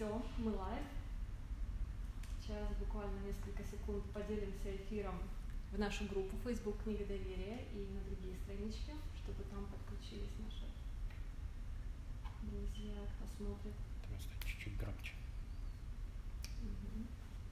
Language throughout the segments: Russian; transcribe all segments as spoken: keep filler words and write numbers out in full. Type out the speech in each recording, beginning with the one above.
Все, мы лайв. Сейчас буквально несколько секунд поделимся эфиром в нашу группу Facebook «Книга доверия» и на другие странички, чтобы там подключились наши друзья, кто смотрит. Просто чуть-чуть громче. Угу.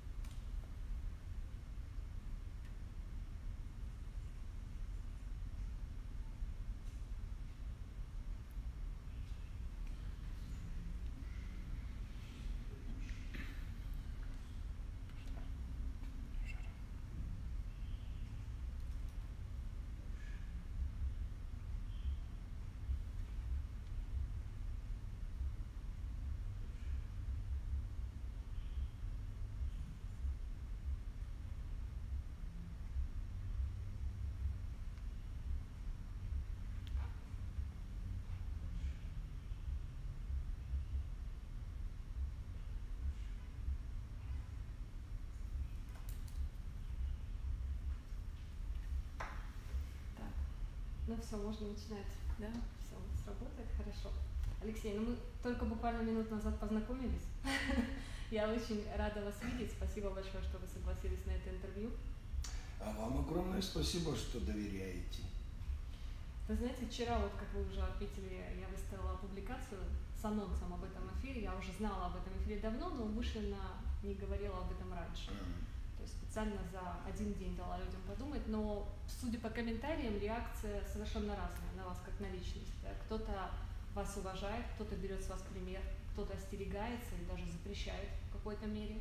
Ну все, можно начинать, да? Все, сработает, хорошо. Алексей, ну мы только буквально минут назад познакомились. Я очень рада вас видеть. Спасибо большое, что вы согласились на это интервью. А вам огромное спасибо, что доверяете. Вы знаете, вчера, вот как вы уже отметили, я выставила публикацию с анонсом об этом эфире. Я уже знала об этом эфире давно, но умышленно не говорила об этом раньше. То есть специально за один день дала людям подумать, но, судя по комментариям, реакция совершенно разная на вас как на личность. Да? Кто-то вас уважает, кто-то берет с вас пример, кто-то остерегается и даже запрещает в какой-то мере.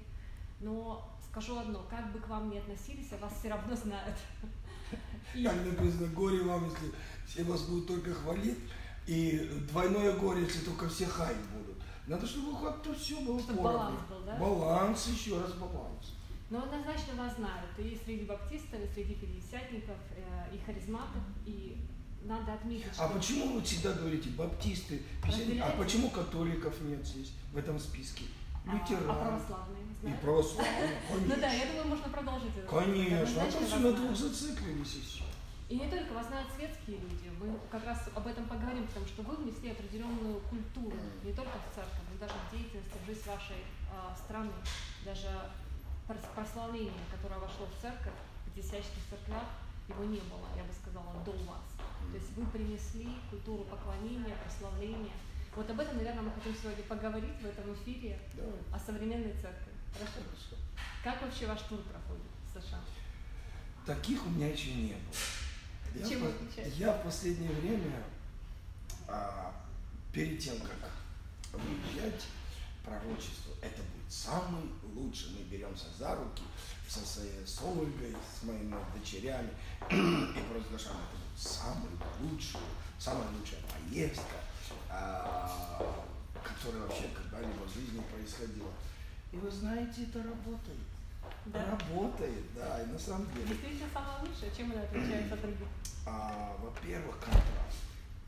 Но скажу одно, как бы к вам ни относились, а вас все равно знают. И... Как написано, горе вам, если все вас будут только хвалить, и двойное горе, если только все хаять будут. Надо, чтобы как-то все было чтобы баланс был, да? Баланс, еще раз баланс. Но однозначно вас знают и среди баптистов, и среди пятидесятников, и харизматов, и надо отметить, что... А почему вы всегда говорите баптисты, пятидесятники, а почему католиков нет здесь, в этом списке? Лютеран. А, а православные, знаете? И православные, конечно. Ну да, я думаю, можно продолжить это. Конечно, а то все на двух зациклились и все. И не только вас знают светские люди, мы как раз об этом поговорим, потому что вы внесли определенную культуру, не только в церковь, но даже в деятельность, в жизнь вашей э, страны, даже прославление, которое вошло в церковь, в пятидесятнических церквях, его не было, я бы сказала, до вас. То есть вы принесли культуру поклонения, прославления. Вот об этом, наверное, мы хотим сегодня поговорить в этом эфире. Давай. О современной церкви. Хорошо? Хорошо. Как вообще ваш тур проходит в США? Таких у меня еще не было. Я, Чем по, я в последнее время, а, перед тем, как выезжать, пророчество, это будет самый лучший. Мы беремся за руки со своей с Ольгой, с моими дочерями и провозглашаем, это будет самый лучший, самая лучшая поездка, а, которая вообще когда-либо в жизни происходила. И вы знаете, это работает. Да. Работает, да, и на самом деле. Действительно самое лучшее, чем она отличается от других? А, во-первых, контраст.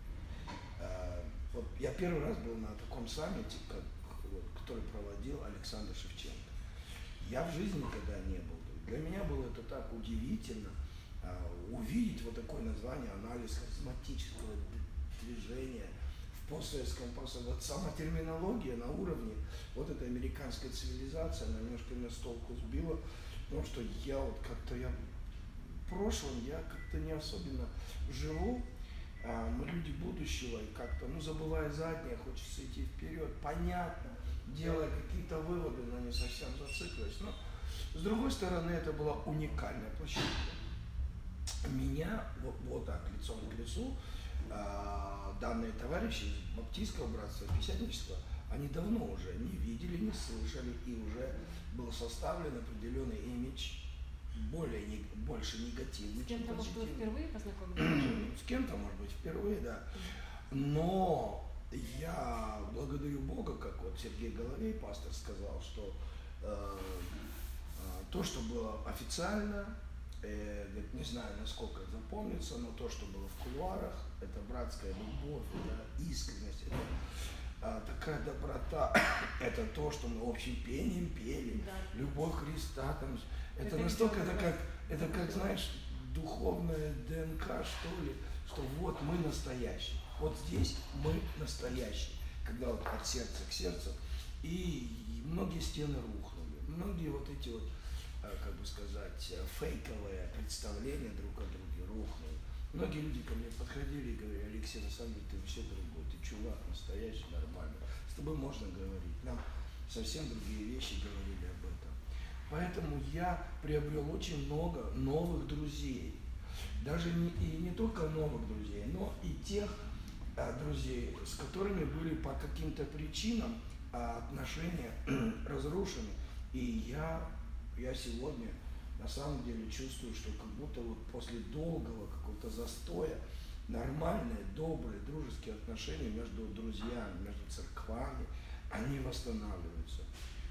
А, вот я первый раз был на таком саммите, как, вот, который проводил Александр Шевченко. Я в жизни никогда не был. Для меня было это так удивительно а, увидеть вот такое название, анализ харизматического движения в постсоветском пространстве. Вот сама терминология на уровне вот этой американской цивилизации, она немножко меня с толку сбила, потому что я вот как-то, я в прошлом, я как-то не особенно живу, а, мы люди будущего, и как-то, ну, забывая заднее, хочется идти вперед, понятно, делая какие-то выводы, но не совсем зацикливаясь. Но, с другой стороны, это была уникальная площадка. Меня вот, вот так, лицом к лицу, а, данные товарищи из баптистского братства, пятидесятнического, они давно уже не видели, не слышали, и уже был составлен определенный имидж, более, не, больше негативный, с кем-то, может быть, впервые познакомились? С кем-то, может быть, впервые, да. Но я благодарю Бога, как вот Сергей Головей, пастор, сказал, что э, э, то, что было официально, э, не знаю, насколько запомнится, но то, что было в кулуарах, это братская любовь, это искренность, это э, такая доброта, это то, что мы общим пением пели, да. Любовь Христа, там, это, это настолько, это как, это как, знаешь, духовная ДНК, что ли, что вот мы настоящие, вот здесь мы настоящие, когда вот от сердца к сердцу. И многие стены рухнули, многие вот эти вот, как бы сказать, фейковые представления друг о друге рухнули. Многие люди ко мне подходили и говорили: Алексей, на самом деле ты вообще другой, ты чувак настоящий, нормальный, с тобой можно говорить. Нам совсем другие вещи говорили об этом. Поэтому я приобрел очень много новых друзей. Даже не, и не только новых друзей, но и тех а, друзей, с которыми были по каким-то причинам а, отношения разрушены. И я, я сегодня на самом деле чувствую, что как будто вот после долгого какого-то застоя нормальные, добрые, дружеские отношения между друзьями, между церквами, они восстанавливаются.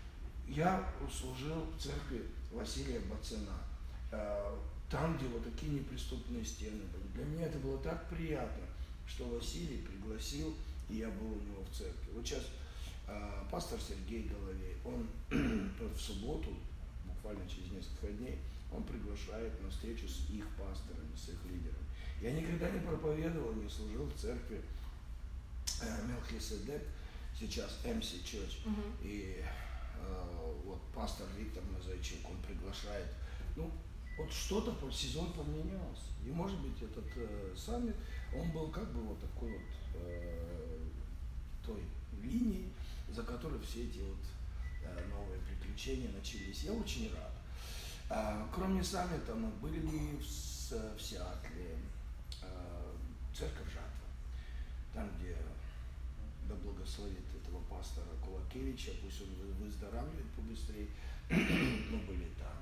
Я служил в церкви Василия Бацена, там, где вот такие неприступные стены были. Для меня это было так приятно, что Василий пригласил, и я был у него в церкви. Вот сейчас э, пастор Сергей Головей, он в субботу, буквально через несколько дней, он приглашает на встречу с их пасторами, с их лидерами. Я никогда не проповедовал, не служил в церкви э, Мелхиседек, сейчас эм си Church, uh-huh. и э, вот пастор Виктор Мазайчук, он приглашает, ну, вот что-то по сезон поменялось. И может быть этот э, саммит, он был как бы вот такой вот э, той линией, за которой все эти вот э, новые приключения начались. Я очень рад. А, кроме саммита мы были в, в Сиатле, э, церковь Жатва, там, где да благословит этого пастора Кулакевича, пусть он выздоравливает побыстрее, мы были там.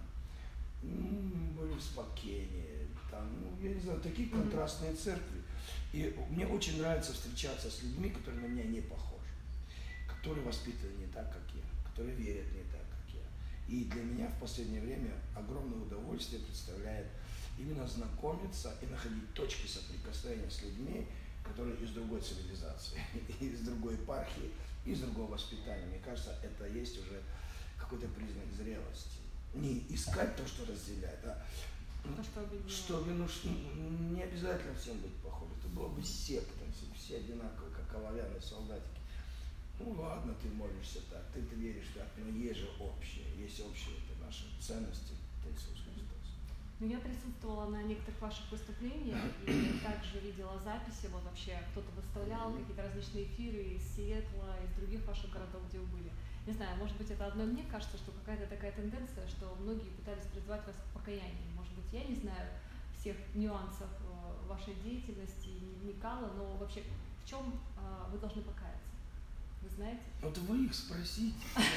Были в Спокене, там, ну, я не знаю, такие контрастные церкви. И мне очень нравится встречаться с людьми, которые на меня не похожи, которые воспитаны не так, как я, которые верят не так, как я. И для меня в последнее время огромное удовольствие представляет именно знакомиться и находить точки соприкосновения с людьми, которые из другой цивилизации, из другой епархии, из другого воспитания. Мне кажется, это есть уже какой-то признак зрелости. Не искать то, что разделяет, а то, что объединяет. Что, ну, не обязательно всем быть похожим. Это было бы секта, все одинаковые, как оловянные солдатики. Ну ладно, ты молишься так, ты, ты веришь так, но есть же общее, есть общее, это наши ценности, это Иисус Христос. Ну, я присутствовала на некоторых ваших выступлениях и также видела записи, вот вообще кто-то выставлял какие-то различные эфиры из Сиэтла, из других ваших городов, где вы были. Не знаю, может быть, это одно мне кажется, что какая-то такая тенденция, что многие пытались призвать вас к покаянию. Может быть, я не знаю всех нюансов вашей деятельности, не вникала, но вообще в чем вы должны покаяться? Вы знаете? Вот вы их спросите.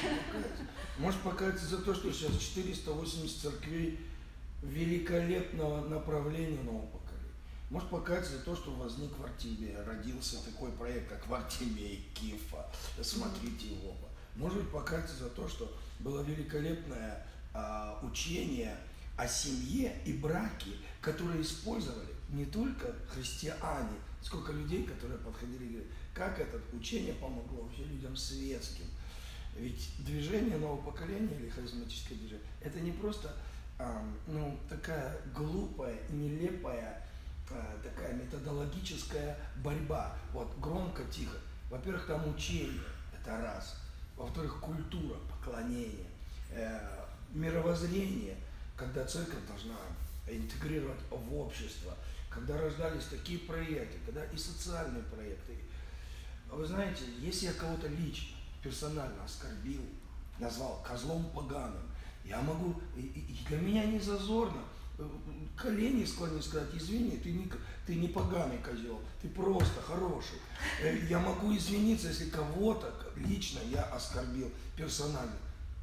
Может покаяться за то, что сейчас четыреста восемьдесят церквей великолепного направления нового поколения. Может покаяться за то, что возник в Артемии, родился такой проект, как в Артемии, Кифа. Смотрите его. Может быть, покаяться за то, что было великолепное а, учение о семье и браке, которые использовали не только христиане, сколько людей, которые подходили и говорили, как это учение помогло вообще людям светским. Ведь движение нового поколения или харизматическое движение, это не просто а, ну, такая глупая, нелепая, а, такая методологическая борьба. Вот громко, тихо. Во-первых, там учение, это раз. Во-вторых, культура, поклонение, э, мировоззрение, когда церковь должна интегрировать в общество, когда рождались такие проекты, когда и социальные проекты. Вы знаете, если я кого-то лично, персонально оскорбил, назвал козлом поганым, я могу, и, и для меня не зазорно, колени склонить, сказать, извини, ты не, ты не поганый козел, ты просто хороший. Я могу извиниться, если кого-то лично я оскорбил персонально.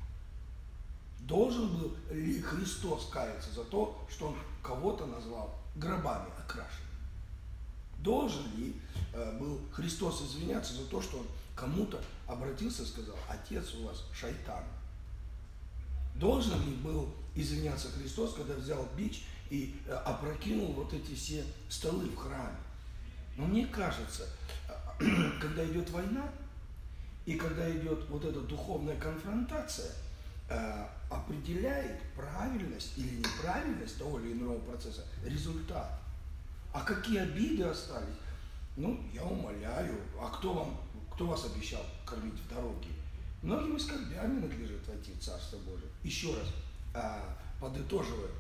Должен был ли Христос каяться за то, что он кого-то назвал гробами окрашенными? Должен ли э, был Христос извиняться за то, что он кому-то обратился и сказал, отец у вас шайтан? Должен ли был извиняться Христос, когда взял бич и э, опрокинул вот эти все столы в храме? Но мне кажется, э, когда идет война, и когда идет вот эта духовная конфронтация, э, определяет правильность или неправильность того или иного процесса результат. А какие обиды остались? Ну, я умоляю, а кто вам, кто вас обещал кормить в дороге? Многими скорбями надлежит войти в Царство Божие. Еще раз, а, подытоживая,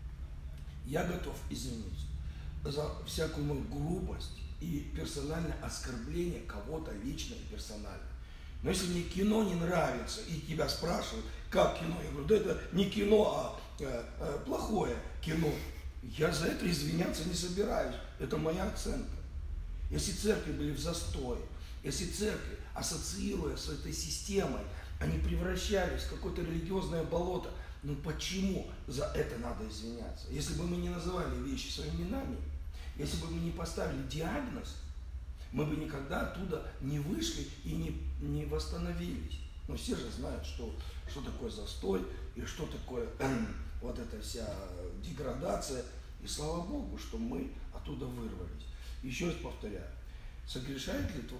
я готов извиниться за всякую мою грубость и персональное оскорбление кого-то лично и персонально. Но если мне кино не нравится, и тебя спрашивают, как кино, я говорю, да это не кино, а э, э, плохое кино, я за это извиняться не собираюсь. Это моя оценка. Если церкви были в застой, если церкви, ассоциируя с этой системой, они превращались в какое-то религиозное болото, ну почему за это надо извиняться? Если бы мы не называли вещи своими именами, если бы мы не поставили диагноз, мы бы никогда оттуда не вышли и не, не восстановились. Но все же знают, что, что такое застой и что такое э, вот эта вся деградация. И слава Богу, что мы оттуда вырвались. Еще раз повторяю, согрешает ли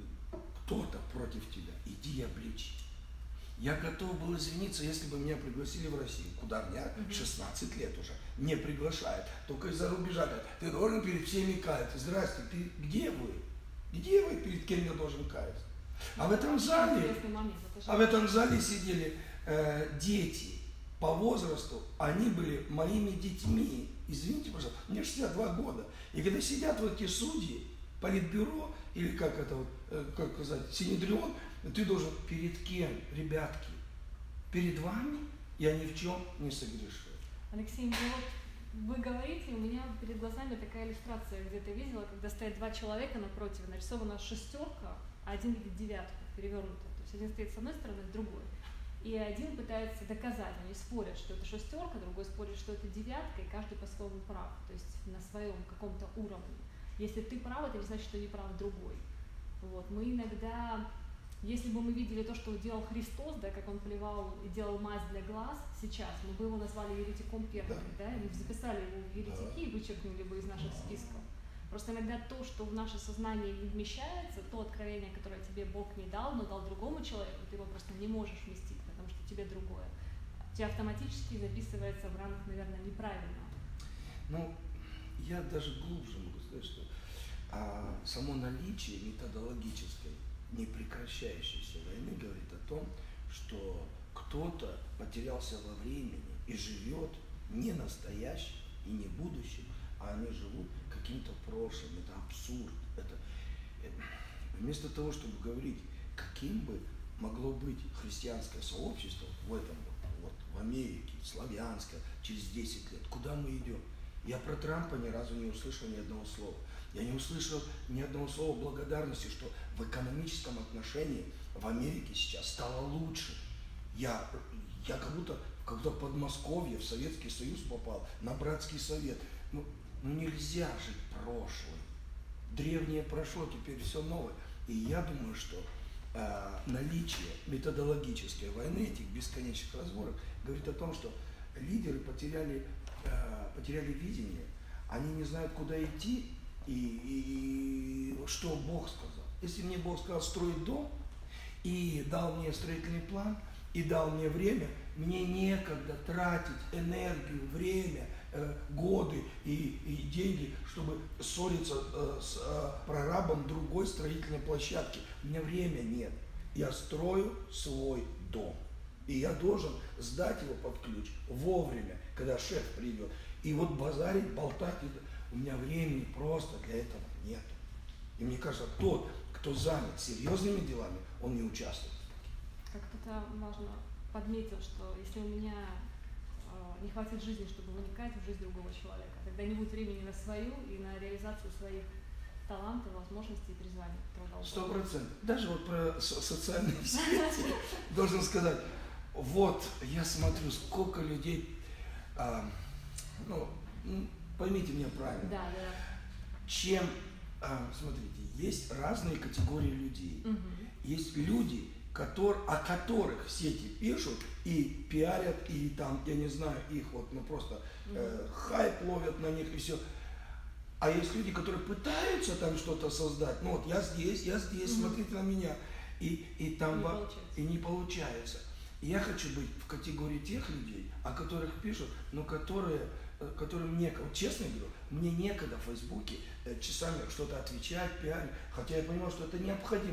кто-то против тебя, иди и обличи. Я готов был извиниться, если бы меня пригласили в Россию, куда меня шестнадцать лет уже не приглашают. Только из-за рубежа говорят, ты должен перед всеми каяться. Здрасте, ты где вы? Где вы, перед кем я должен каяться? А в этом зале, а в этом зале сидели э, дети по возрасту, они были моими детьми. Извините, пожалуйста, мне шестьдесят два года. И когда сидят вот эти судьи, политбюро, или как это вот, э, как сказать, синедрион, ты должен перед кем, ребятки? Перед вами я ни в чем не согрешил. Алексей, ну вот вы говорите, у меня перед глазами такая иллюстрация, где-то видела, когда стоят два человека напротив, нарисована шестерка, а один видит девятку, перевернутую. То есть один стоит с одной стороны, с другой. И один пытается доказать, они спорят, что это шестерка, другой спорит, что это девятка, и каждый по-своему прав, то есть на своем каком-то уровне. Если ты прав, это не значит, что не прав другой. Вот. Мы иногда, если бы мы видели то, что делал Христос, да, как он поливал и делал мазь для глаз, сейчас мы бы его назвали еретиком первым, да, и записали его в еретики и вычеркнули бы из наших списков. Просто иногда то, что в наше сознание не вмещается, то откровение, которое тебе Бог не дал, но дал другому человеку, ты его просто не можешь вместить, потому что тебе другое. Тебе автоматически записывается в ранг, наверное, неправильно. Ну, я даже глубже могу сказать, что а, само наличие методологической непрекращающейся войны говорит о том, что кто-то потерялся во времени и живет не настоящим и не будущим, а они живут каким-то прошлым. Это абсурд. Это, это, вместо того, чтобы говорить, каким бы могло быть христианское сообщество в этом, вот, в Америке, славянское, через десять лет, куда мы идем? Я про Трампа ни разу не услышал ни одного слова. Я не услышал ни одного слова благодарности, что в экономическом отношении в Америке сейчас стало лучше. Я, я как будто когда в Подмосковье, в Советский Союз попал, на братский совет. Ну, ну нельзя жить прошлым. Древнее прошло, теперь все новое. И я думаю, что э, наличие методологической войны, этих бесконечных разборок, говорит о том, что лидеры потеряли, э, потеряли видение, они не знают, куда идти и, и, и что Бог сказал. Если мне Бог сказал строить дом и дал мне строительный план, и дал мне время, мне некогда тратить энергию, время, э, годы и, и деньги, чтобы ссориться э, с э, прорабом другой строительной площадки. У меня времени нет. Я строю свой дом. И я должен сдать его под ключ вовремя, когда шеф придет. И вот базарить, болтать, у меня времени просто для этого нет. И мне кажется, тот, кто занят серьезными делами, он не участвует. Как кто-то, важно, подметил, что если у меня э, не хватит жизни, чтобы вникать в жизнь другого человека, тогда не будет времени на свою и на реализацию своих талантов, возможностей и призваний. Сто процентов. Даже вот про социальные сети должен сказать, вот я смотрю, сколько людей, а, ну, поймите меня правильно, да, да. чем, а, смотрите, есть разные категории людей. Угу. Есть люди, Котор, о которых в сети пишут и пиарят, и там, я не знаю, их вот, ну просто э, хайп ловят на них и все. А есть люди, которые пытаются там что-то создать, ну вот я здесь, я здесь, mm-hmm. смотрите на меня, и, и там не во... получается. и не получается. И я хочу быть в категории тех людей, о которых пишут, но которые, которым некогда, вот честно говорю, мне некогда в Фейсбуке часами что-то отвечать, пиарить, хотя я понимаю, что это необходимо.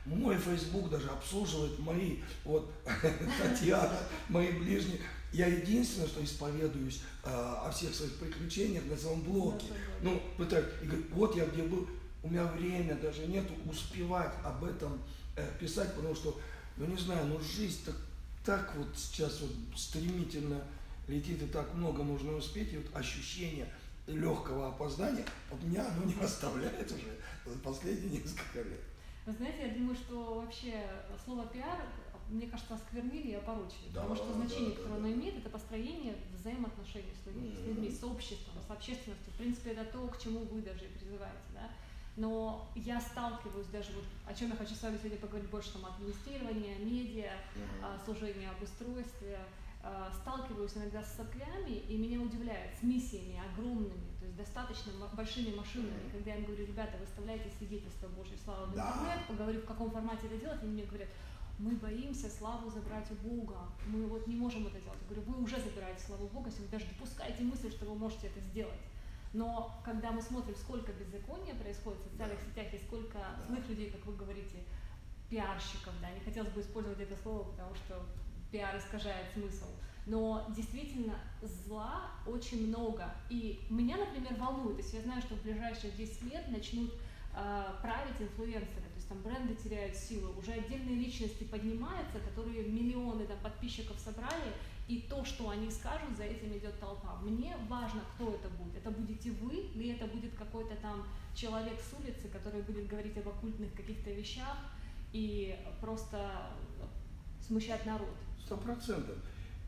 Мой Facebook даже обслуживает мои, вот, Татьяна, мои ближние. Я единственное, что исповедуюсь э, о всех своих приключениях на своем блоге. Ну, пытаюсь, и говорю, вот я где был, у меня время даже нету успевать об этом э, писать, потому что, ну не знаю, ну жизнь так, так вот сейчас вот стремительно летит, и так много нужно успеть, и вот ощущение легкого опоздания, вот меня оно не оставляет уже за последние несколько лет. Вы знаете, я думаю, что вообще слово пиар, мне кажется, осквернили и опорочили, да, потому что значение, да, которое да, оно да. имеет, это построение взаимоотношений с людьми, mm-hmm. с людьми, с обществом, с общественностью. В принципе, это то, к чему вы даже и призываете, да. Но я сталкиваюсь даже, вот, о чем я хочу с вами сегодня поговорить больше, там, администрирование, медиа, mm-hmm. служение об устройстве, сталкиваюсь иногда с церквями, и меня удивляет, с миссиями огромными, то есть достаточно большими машинами, mm-hmm. когда я им говорю, ребята, выставляйте свидетельство Божьей славы в интернет, да. поговорю, в каком формате это делать, они мне говорят, мы боимся славу забрать у Бога, мы вот не можем это делать. Я говорю, вы уже забираете славу Бога, если вы даже допускаете мысль, что вы можете это сделать. Но когда мы смотрим, сколько беззакония происходит в социальных да. сетях, и сколько да. злых людей, как вы говорите, пиарщиков, да, не хотелось бы использовать это слово, потому что пиар искажает смысл, но действительно зла очень много. И меня, например, волнует, если я знаю, что в ближайшие десять лет начнут э, править инфлюенсеры, то есть там бренды теряют силу, уже отдельные личности поднимаются, которые миллионы там, подписчиков собрали, и то, что они скажут, за этим идет толпа. Мне важно, кто это будет. Это будете вы, или это будет какой-то там человек с улицы, который будет говорить об оккультных каких-то вещах и просто смущать народ. Сто процентов.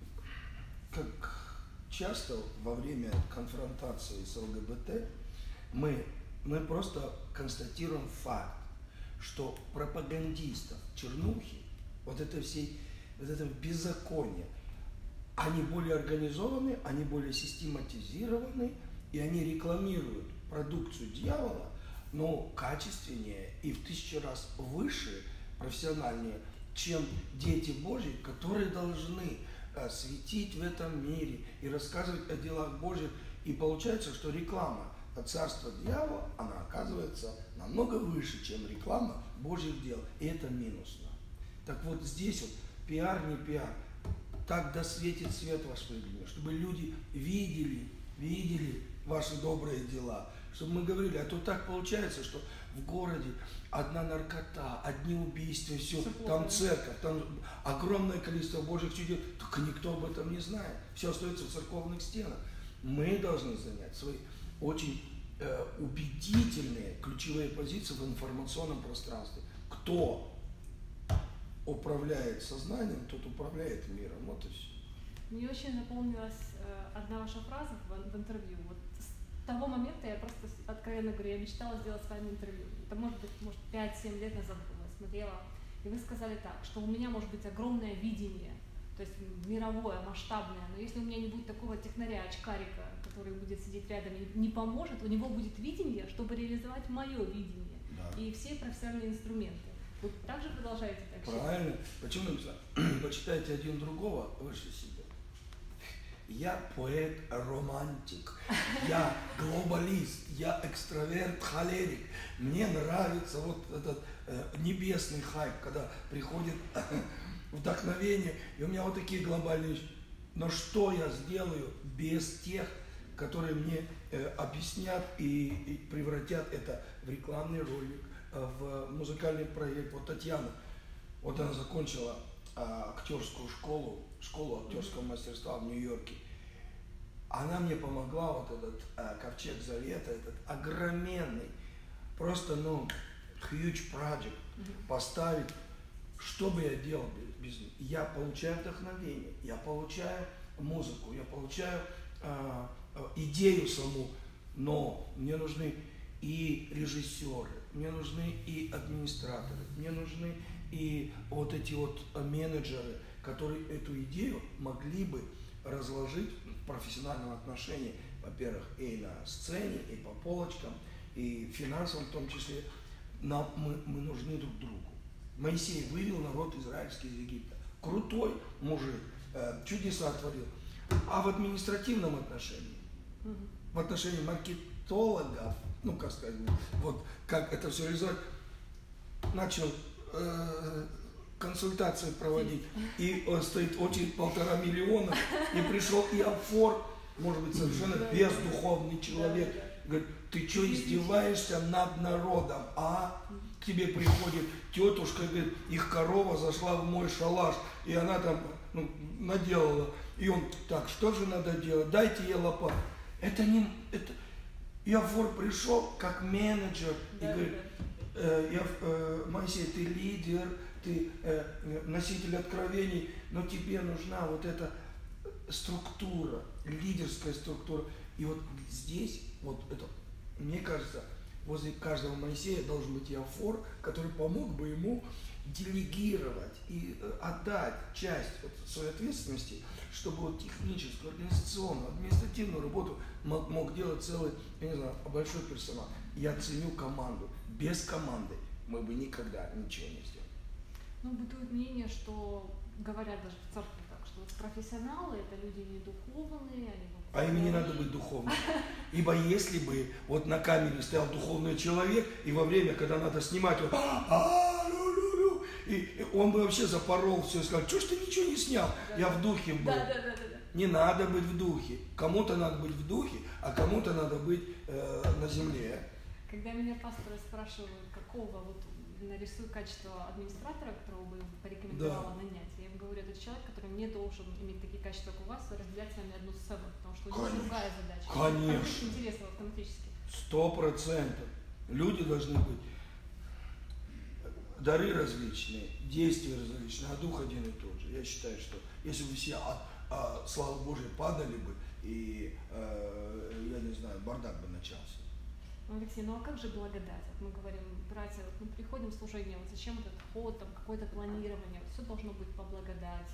Как часто во время конфронтации с ЛГБТ мы, мы просто констатируем факт, что пропагандистов чернухи, вот это все, вот это беззаконие, они более организованы, они более систематизированы, и они рекламируют продукцию дьявола, но качественнее и в тысячу раз выше, профессиональнее, чем дети Божьи, которые должны э, светить в этом мире и рассказывать о делах Божьих. И получается, что реклама царства дьявола, она оказывается намного выше, чем реклама Божьих дел. И это минусно. Так вот здесь вот пиар, не пиар. Так да светит свет ваш пред людьми, чтобы люди видели, видели ваши добрые дела. Чтобы мы говорили, а то так получается, что в городе одна наркота, одни убийства, все, все там плохо. Церковь, там огромное количество Божьих чудес, только никто об этом не знает. Все остается в церковных стенах. Мы должны занять свои очень э, убедительные ключевые позиции в информационном пространстве. Кто управляет сознанием, тот управляет миром. Вот и все. Мне очень запомнилась э, одна ваша фраза в, в интервью. Вот с того момента я просто, откровенно говоря, я мечтала сделать с вами интервью. Это может быть, может, пять-семь лет назад было, я смотрела. И вы сказали так, что у меня может быть огромное видение, то есть мировое, масштабное, но если у меня не будет такого технаря, очкарика, который будет сидеть рядом и не поможет, у него будет видение, чтобы реализовать мое видение да. и все профессиональные инструменты. Вы также продолжаете так считать? Правильно. Почему? Почитайте один другого выше себя. Я поэт-романтик, я глобалист, я экстраверт-холерик. Мне нравится вот этот э, небесный хайп, когда приходит вдохновение, и у меня вот такие глобальные. Но что я сделаю без тех, которые мне э, объяснят и, и превратят это в рекламный ролик, в музыкальный проект. Вот Татьяна, вот она закончила а, актерскую школу, школу актерского мастерства в Нью-Йорке. Она мне помогла вот этот а, ковчег завета, этот огроменный, просто, ну, huge project поставить. Что бы я делал без, без них? Я получаю вдохновение, я получаю музыку, я получаю а, идею саму, но мне нужны и режиссеры, мне нужны и администраторы, мне нужны и вот эти вот менеджеры, которые эту идею могли бы разложить в профессиональном отношении, во-первых, и на сцене, и по полочкам, и финансово в том числе. Нам, мы, мы нужны друг другу. Моисей вывел народ израильский из Египта. Крутой мужик, э, чудеса творил. А в административном отношении, в отношении маркетологов, ну, как сказать, вот как это все реализовать, начал э, консультации проводить, и э, стоит очередь полтора миллиона, и пришел Иофор, может быть, совершенно бездуховный человек, говорит, ты что издеваешься над народом, а? К тебе приходит тетушка, говорит, их корова зашла в мой шалаш, и она там ну, наделала. И он, так, что же надо делать? Дайте ей лопату. Это не... Это... Иофор пришел как менеджер и да, говорит, да. э, я, э, Моисей, ты лидер, ты э, носитель откровений, но тебе нужна вот эта структура, лидерская структура. И вот здесь, вот это, мне кажется, возле каждого Моисея должен быть Иофор, который помог бы ему делегировать и отдать часть вот своей ответственности, чтобы вот техническую, организационную, административную работу мог, мог делать целый, я не знаю, большой персонал. Я ценю команду. Без команды мы бы никогда ничего не сделали. Ну, бытует мнение, что говорят даже в церкви так, что вот профессионалы — это люди не духовные, они вот... А им не надо быть духовным. Ибо если бы вот на камере стоял духовный человек, и во время, когда надо снимать, он, и он бы вообще запорол все и сказал, что ж ты ничего не снял, да, я в духе был. Да, да, да, да. Не надо быть в духе. Кому-то надо быть в духе, а кому-то надо быть э, на земле. Когда меня пасторы спрашивают, какого вот нарисуй качество администратора, которого бы порекомендовала да. нанять, я им говорю, это человек, который не должен иметь такие качества, как у вас, и разделять с вами одну сцену, потому что у него другая задача. Конечно. Интересно автоматически. Сто процентов. Люди должны быть. Дары различные, действия различные, а дух один и тот же. Я считаю, что если бы все от а, славы Божьей падали бы, и, а, я не знаю, бардак бы начался. Алексей, ну а как же благодать? Вот мы говорим, братья, вот мы приходим в служение, вот зачем этот ход, там, какое-то планирование, все должно быть по благодати.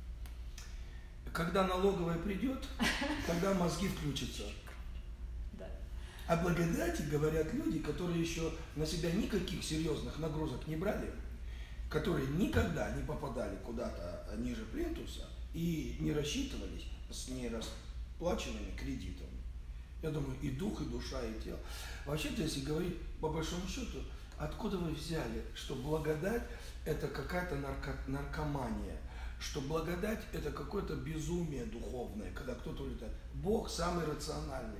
Когда налоговая придет, тогда мозги включатся. Да. О благодати говорят люди, которые еще на себя никаких серьезных нагрузок не брали, которые никогда не попадали куда-то ниже плинтуса и не рассчитывались с нерасплаченными кредитами. Я думаю, и дух, и душа, и тело. Вообще-то, если говорить по большому счету, откуда вы взяли, что благодать – это какая-то нарко наркомания, что благодать – это какое-то безумие духовное, когда кто-то улетает. Бог самый рациональный.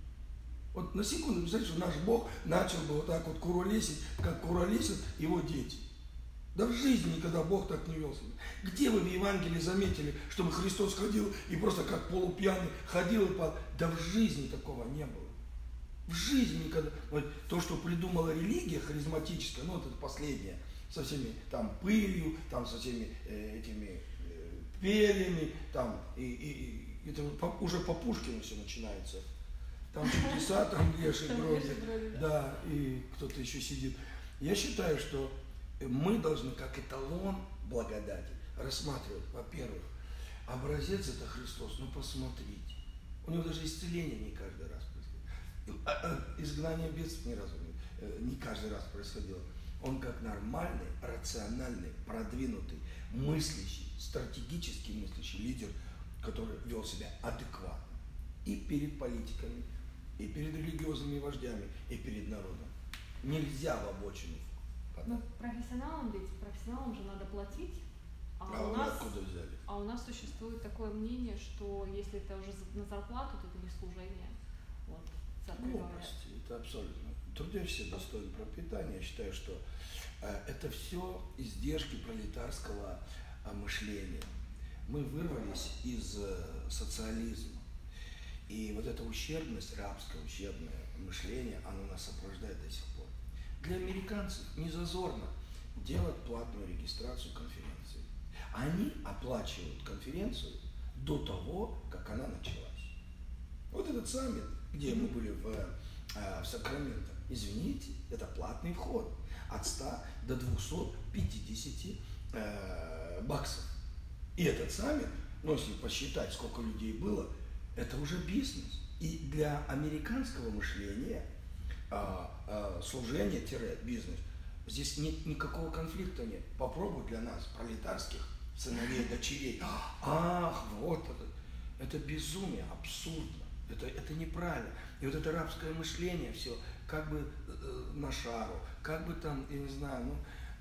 Вот на секунду, представьте, что наш Бог начал бы вот так вот куролесить, как куролесят его дети. Да в жизни никогда Бог так не вел себя. Где вы в Евангелии заметили, чтобы Христос ходил и просто как полупьяный ходил и по... Да в жизни такого не было. В жизни никогда. Вот то, что придумала религия харизматическая, ну вот это последнее, со всеми там пылью, там со всеми э, этими э, перьями, там и, и, и это уже по Пушкину все начинается. Там чудеса, там леший бродит, да, и кто-то еще сидит. Я считаю, что мы должны как эталон благодати рассматривать, во-первых, образец это Христос, ну посмотрите. У него даже исцеление не каждый раз происходило. Изгнание бедствий ни разу не, не каждый раз происходило. Он как нормальный, рациональный, продвинутый, мыслящий, стратегически мыслящий лидер, который вел себя адекватно и перед политиками, и перед религиозными вождями, и перед народом. Нельзя в обочину. Ну, профессионалам ведь, профессионалам же надо платить, а, а у нас, откуда взяли? А у нас существует такое мнение, что если это уже на зарплату, то это не служение. Вот, глупости, это абсолютно. Трудящийся достоин пропитания. Я считаю, что э, это все издержки пролетарского э, мышления. Мы вырвались из э, социализма. И вот эта ущербность, рабское ущербное мышление, оно нас сопровождает до сих пор. Для американцев не зазорно делать платную регистрацию конференции. Они оплачивают конференцию до того, как она началась. Вот этот саммит, где мы были в, в Сакраменто, извините, это платный вход от ста до двухсот пятидесяти э, баксов. И этот саммит, ну если посчитать, сколько людей было, это уже бизнес. И для американского мышления а, а, служение-бизнес, здесь нет никакого конфликта нет. Попробуй для нас, пролетарских сыновей, дочерей. Ах, вот это, это безумие, абсурдно. Это, это неправильно. И вот это рабское мышление, все, как бы э, на шару, как бы там, я не знаю, ну,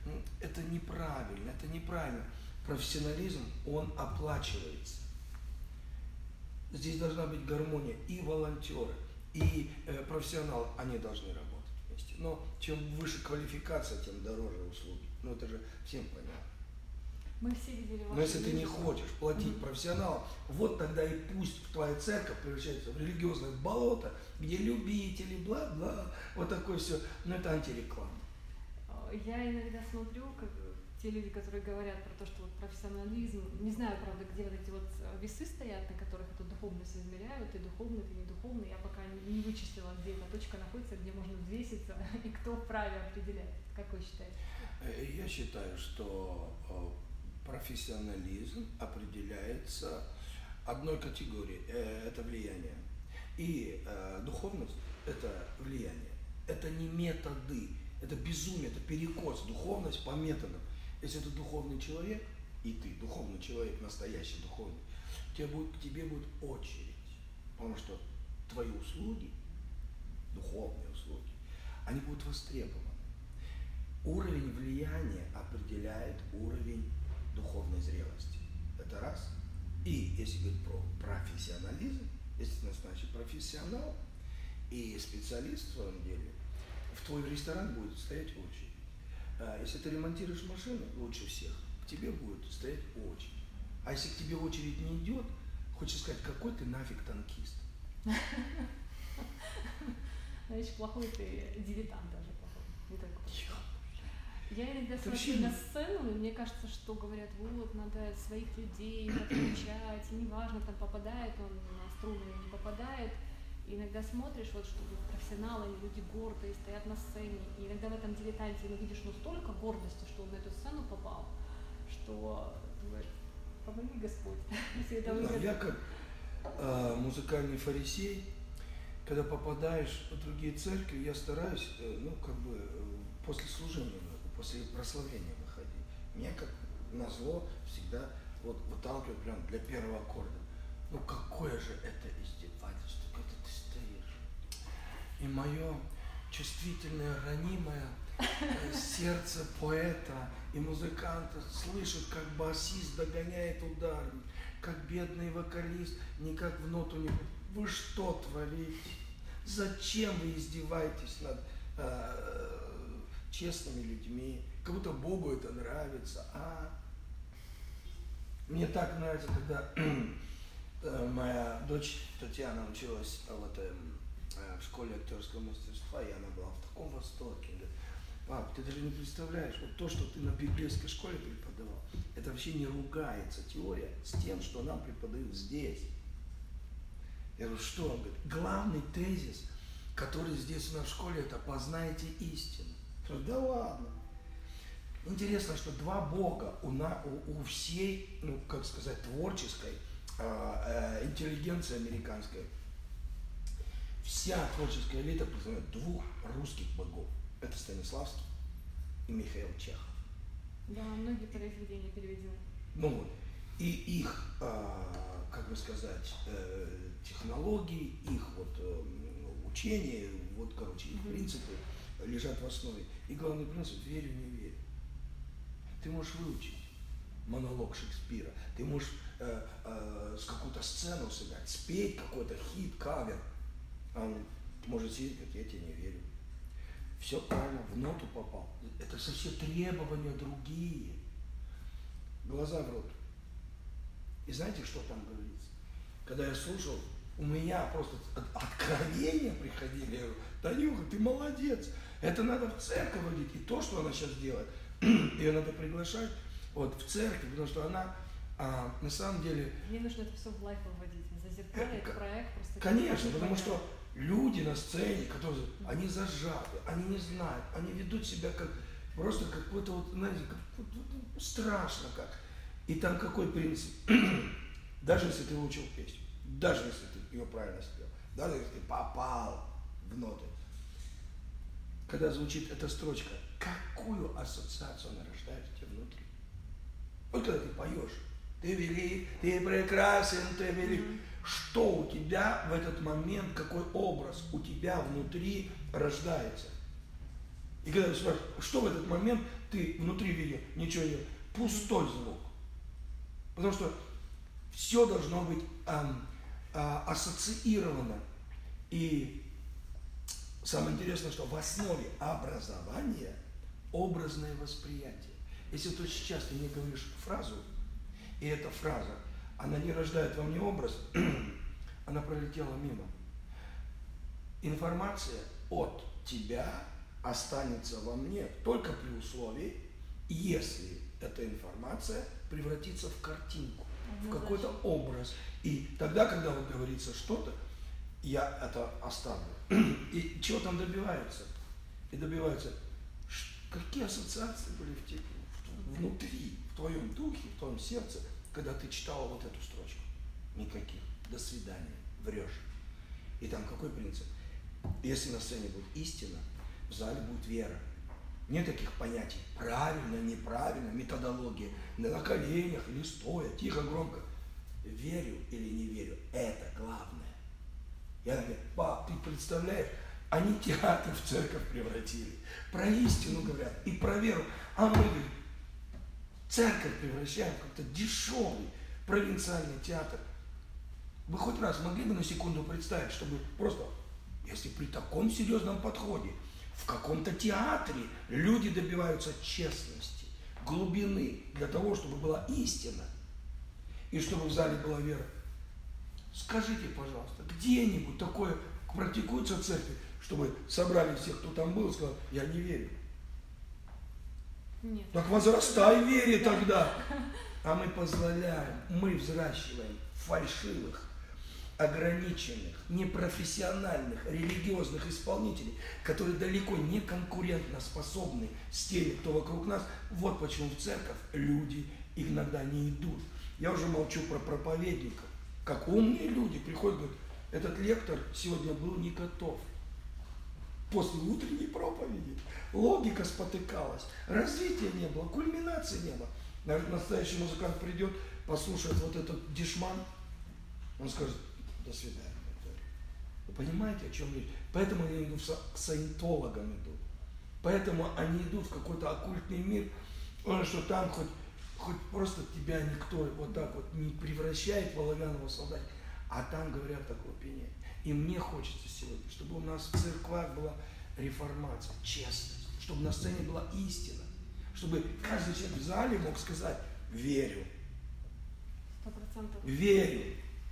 это неправильно, это неправильно. Профессионализм, он оплачивается. Здесь должна быть гармония. И волонтеры, и э, профессионалы, они должны работать вместе. Но чем выше квалификация, тем дороже услуги. Ну это же всем понятно. Мы все видели ваши. Но если ты не видео. хочешь платить mm-hmm. профессионалам, вот тогда и пусть твоя церковь превращается в религиозное болото, где любители, бла-бла, вот такое все. Но это антиреклама. Я иногда смотрю, как те люди, которые говорят про то, что вот профессионализм, не знаю, правда, где вот эти вот весы стоят, на которых эту духовность измеряют, ты духовный, ты не духовный, я пока не вычислила, где эта точка находится, где можно взвеситься и кто вправе определять. Как вы считаете? Я считаю, что профессионализм определяется одной категорией, это влияние. И э, духовность – это влияние. Это не методы, это безумие, это перекос, духовность по методам. Если ты духовный человек, и ты духовный человек, настоящий духовный, тебе будет, к тебе будет очередь. Потому что твои услуги, духовные услуги, они будут востребованы. Уровень влияния определяет уровень духовной зрелости. Это раз. И если говорить про профессионализм, если значит профессионал и специалист в своем деле, в твой ресторан будет стоять очередь. А если ты ремонтируешь машину лучше всех, к тебе будет стоять очередь. А если к тебе очередь не идет, хочешь сказать, какой ты нафиг танкист? Значит, плохой ты дилетант даже, плохой. Я иногда смотрю на сцену, и мне кажется, что говорят, вот, надо своих людей подключать, неважно, там попадает он на струны или не попадает. И иногда смотришь, вот, что профессионалы, они люди гордые, стоят на сцене, и иногда в этом дилетанте ну, видишь ну, столько гордости, что он на эту сцену попал, что говоришь, помоги Господь. Если это да, я как э, музыкальный фарисей, когда попадаешь в другие церкви, я стараюсь, э, ну, как бы, э, после служения, после прославления выходить. Меня, как назло, всегда вот выталкивают прям для первого аккорда. Ну, какое же это издевательство, когда ты стоишь. И мое чувствительное, ранимое сердце поэта и музыканта слышит, как басист догоняет ударник, как бедный вокалист никак в ноту не... Вы что творите? Зачем вы издеваетесь над э, честными людьми? Как будто Богу это нравится. А? Мне так нравится, когда моя дочь Татьяна училась в, этом, в школе актерского мастерства, и она была в таком восторге. Говорит, пап, ты даже не представляешь, вот то, что ты на библейской школе преподавал, это вообще не ругается теория с тем, что нам преподают здесь. Я говорю, что? Он говорит, главный тезис, который здесь у нас в школе, это познайте истину. Я говорю, да ладно. Интересно, что два Бога у, на, у, у всей, ну, как сказать, творческой э, э, интеллигенции американской. Вся творческая элита признает двух русских богов. Это Станиславский и Михаил Чехов. Да, многие произведения переведены. Ну вот. И их, э, как бы сказать, э, технологии, их вот э, учения, вот, короче, их принципы лежат в основе. И главный принцип – верю, не верю. Ты можешь выучить монолог Шекспира, ты можешь э, э, с какую-то сцену сыграть, спеть какой-то хит, кавер. А он может сидеть, говорит, я тебе не верю. Все правильно, в ноту попал. Это совсем требования другие. Глаза в рот. И знаете, что там говорится? Когда я слушал, у меня просто откровения приходили. Я говорю, Танюха, ты молодец. Это надо в церковь водить. И то, что она сейчас делает, ее надо приглашать вот, в церковь, потому что она а, на самом деле... Мне нужно это все в лайф выводить. Зазеркалье, это проект просто... Конечно, потому понятно. Что люди на сцене, которые, mm-hmm. они зажаты, они не знают, они ведут себя как просто какой-то вот, знаете, как, вот, вот, страшно как. И там какой принцип? Даже если ты выучил песню, даже если ты ее правильно спел, даже если ты попал в ноты, когда звучит эта строчка, какую ассоциацию она рождает у тебя внутри? Вот когда ты поешь, ты велик, ты прекрасен, ты велик. Mm-hmm. Что у тебя в этот момент, какой образ у тебя внутри рождается? И когда ты спрашиваешь, что в этот момент, ты внутри видео ничего не... Пустой звук. Потому что все должно быть а, а, ассоциировано. И самое интересное, что в основе образования образное восприятие. Если ты очень часто не говоришь фразу, и эта фраза, она не рождает во мне образ, она пролетела мимо. Информация от тебя останется во мне только при условии, если эта информация превратится в картинку, в какой-то образ. И тогда, когда вот говорится что-то, я это оставлю. И чего там добиваются? И добиваются, какие ассоциации были в тебе, внутри, в твоем духе, в твоем сердце, когда ты читала вот эту строчку? Никаких. До свидания. Врешь. И там какой принцип? Если на сцене будет истина, в зале будет вера. Нет таких понятий. Правильно, неправильно, методология. На коленях или стоя, тихо, громко. Верю или не верю, это главное. Я говорю, пап, ты представляешь, они театр в церковь превратили. Про истину говорят и про веру. А мы, говорим, церковь превращаем в как-то дешевый провинциальный театр. Вы хоть раз могли бы на секунду представить, чтобы просто, если при таком серьезном подходе, в каком-то театре люди добиваются честности, глубины, для того, чтобы была истина, и чтобы в зале была вера. Скажите, пожалуйста, где-нибудь такое практикуется в церкви, чтобы собрали всех, кто там был, и сказал, я не верю. Нет. Так возрастай в вере тогда. А мы позволяем, мы взращиваем фальшивых, ограниченных, непрофессиональных, религиозных исполнителей, которые далеко не конкурентно способны с теми, кто вокруг нас. Вот почему в церковь люди иногда не идут. Я уже молчу про проповедников. Как умные люди приходят, говорят, этот лектор сегодня был не готов. После утренней проповеди логика спотыкалась, развития не было, кульминации не было. Настоящий музыкант придет, послушает вот этот дешман, он скажет, до свидания. Вы понимаете, о чем речь? Поэтому они идут к саентологам идут. Поэтому они идут в какой-то оккультный мир, что там хоть, хоть просто тебя никто вот так вот не превращает в оловянного солдата, а там говорят о глубине. И мне хочется сегодня, чтобы у нас в церквах была реформация, честность, чтобы на сцене была истина, чтобы каждый человек в зале мог сказать, верю. Сто процентов. Верю.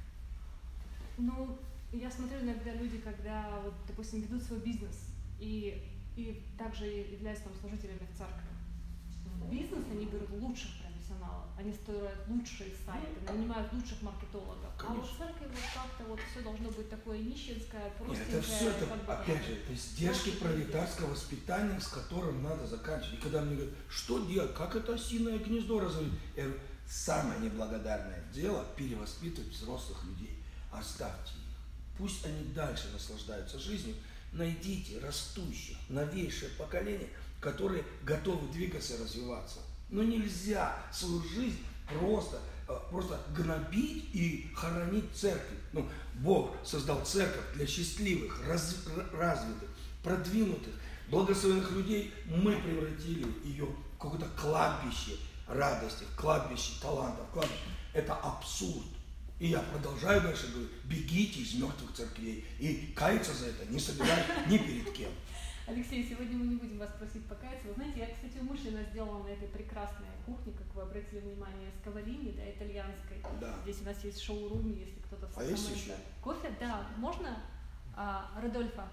Ну, я смотрю иногда люди, когда, вот, допустим, ведут свой бизнес и, и также являются там служителями в церкви. В бизнес они берут лучших профессионалов, они строят лучшие сайты, нанимают лучших маркетологов. Конечно. А вот в церкви вот как-то вот все должно быть такое нищенское, простенькое. Нет, это все, это, как бы, опять же, это издержки пролетарского воспитания, с которым надо заканчивать. И когда мне говорят, что делать, как это осиное гнездо развить? Я говорю, самое неблагодарное дело перевоспитывать взрослых людей. Оставьте их. Пусть они дальше наслаждаются жизнью. Найдите растущих, новейшее поколение, которые готовы двигаться и развиваться. Но нельзя свою жизнь просто, просто гнобить и хоронить церковь. Ну, Бог создал церковь для счастливых, раз, развитых, продвинутых, благословенных людей. Мы превратили ее в какое-то кладбище радости, в кладбище талантов. Кладбище. Это абсурд. И я продолжаю дальше говорить, бегите из мертвых церквей и каяться за это не собираюсь ни перед кем. Алексей, сегодня мы не будем вас просить покаяться. Вы знаете, я, кстати, умышленно сделала на этой прекрасной кухне, как вы обратили внимание, с кавалини, да, итальянской. Да. Здесь у нас есть шоу-рум, если кто-то в А есть еще? Кофе? Да. Можно? Uh, Родольфо,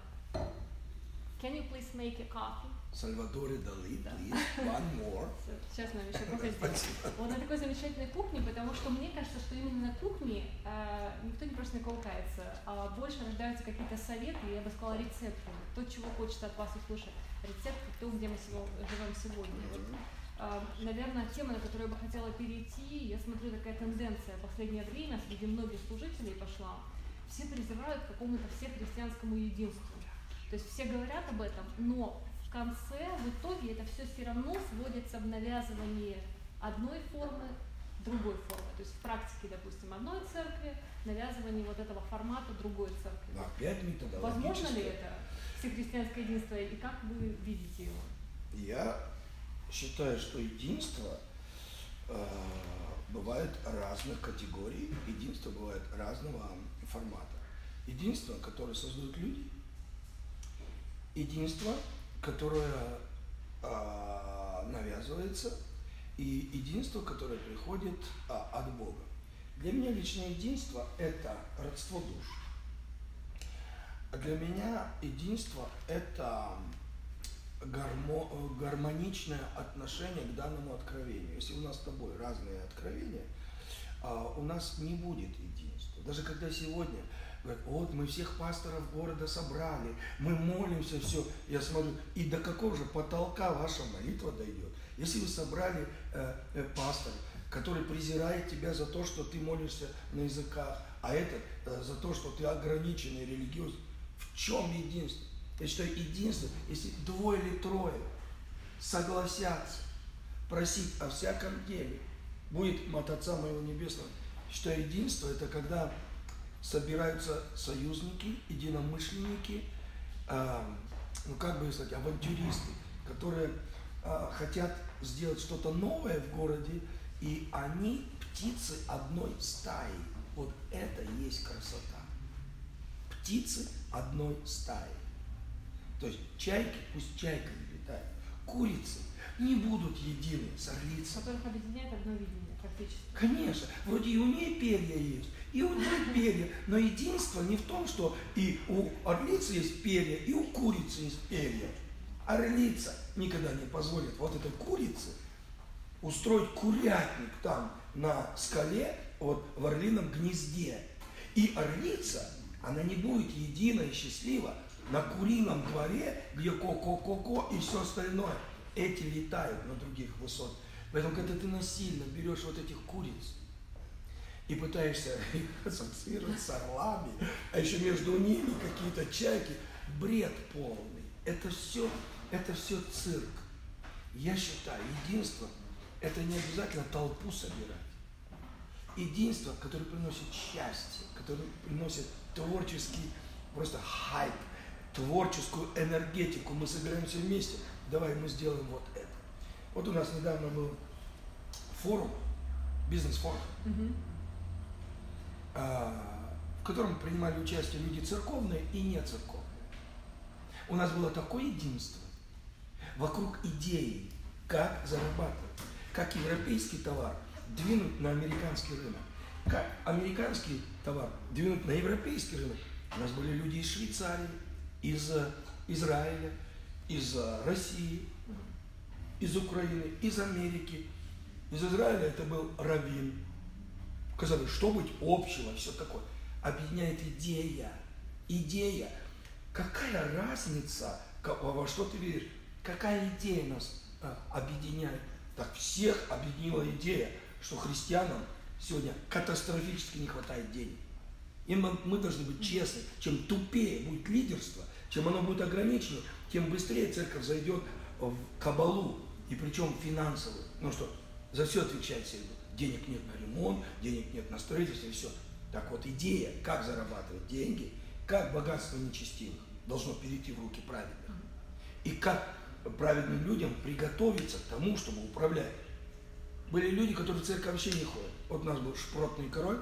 can you please make a coffee? Сальвадоре Дали, Да. please, one more. Сейчас нам еще кофе сделать. Вот на такой замечательной кухне, потому что мне кажется, что именно на кухне э, никто не просто не колкается, а больше рождаются какие-то советы, я бы сказала, рецепты. То, чего хочется от вас услышать. Рецепты, то, где мы сего, живем сегодня. Вот, э, наверное, тема, на которую я бы хотела перейти, я смотрю, такая тенденция в последнее время среди многих служителей пошла. Все призывают к какому-то всехристианскому единству. То есть все говорят об этом, но в конце, в итоге, это все все равно сводится в навязывании одной формы, другой формы. То есть в практике, допустим, одной церкви, навязывание вот этого формата другой церкви. Опять методологически. Возможно ли это всехристианское единство и как вы видите его? Я считаю, что единство э, бывает разных категорий, единство бывает разного формата. Единство, которое создают люди, единство, которое э, навязывается, и единство, которое приходит э, от Бога. Для меня личное единство – это родство душ. А для меня единство – это гармо, гармоничное отношение к данному откровению. Если у нас с тобой разные откровения, у нас не будет единства. Даже когда сегодня говорят, вот мы всех пасторов города собрали, мы молимся, все, я смотрю, и до какого же потолка ваша молитва дойдет? Если вы собрали э, э, пастора, который презирает тебя за то, что ты молишься на языках, а этот э, за то, что ты ограниченный религиозный, в чем единство? Я считаю, единство, если двое или трое согласятся просить о всяком деле, будет от Отца моего Небесного. Я считаю, единство – это когда собираются союзники, единомышленники, э, ну как бы сказать, авантюристы, которые э, хотят сделать что-то новое в городе, и они птицы одной стаи. Вот это и есть красота. Птицы одной стаи. То есть чайки, пусть чайками летают, курицы не будут едины с орлицей. Которых объединяет одно видение, фактически. Конечно. Вроде и у нее перья есть, и у нее перья. Но единство не в том, что и у орлицы есть перья, и у курицы есть перья. Орлица никогда не позволит вот этой курице устроить курятник там на скале, вот в орлином гнезде. И орлица, она не будет едина и счастлива на курином дворе, где ко-ко-ко-ко и все остальное. Эти летают на других высот. Поэтому, когда ты насильно берешь вот этих куриц и пытаешься их ассоциировать с орлами, а еще между ними какие-то чайки, бред полный. Это все, это все цирк. Я считаю, единство – это не обязательно толпу собирать. Единство, которое приносит счастье, которое приносит творческий просто хайп, творческую энергетику. Мы собираемся вместе, давай мы сделаем вот это. Вот у нас недавно был форум, бизнес-форум, Mm-hmm. в котором принимали участие люди церковные и не церковные. У нас было такое единство вокруг идеи, как зарабатывать, как европейский товар двинуть на американский рынок, как американский товар двинуть на европейский рынок. У нас были люди из Швейцарии, из Израиля, из России, из Украины, из Америки. Из Израиля это был раввин. Казалось, что быть общего, все такое. Объединяет идея. Идея. Какая разница, во что ты веришь? Какая идея нас а, объединяет? Так всех объединила идея, что христианам сегодня катастрофически не хватает денег. И мы, мы должны быть честны. Чем тупее будет лидерство, чем оно будет ограничено, тем быстрее церковь зайдет в кабалу, и причем финансовую. Ну что, за все отвечает себе. Денег нет на ремонт, денег нет на строительство, и все. Так вот, идея, как зарабатывать деньги, как богатство нечестивых должно перейти в руки праведных. И как праведным людям приготовиться к тому, чтобы управлять. Были люди, которые в церковь вообще не ходят. Вот у нас был шпротный король,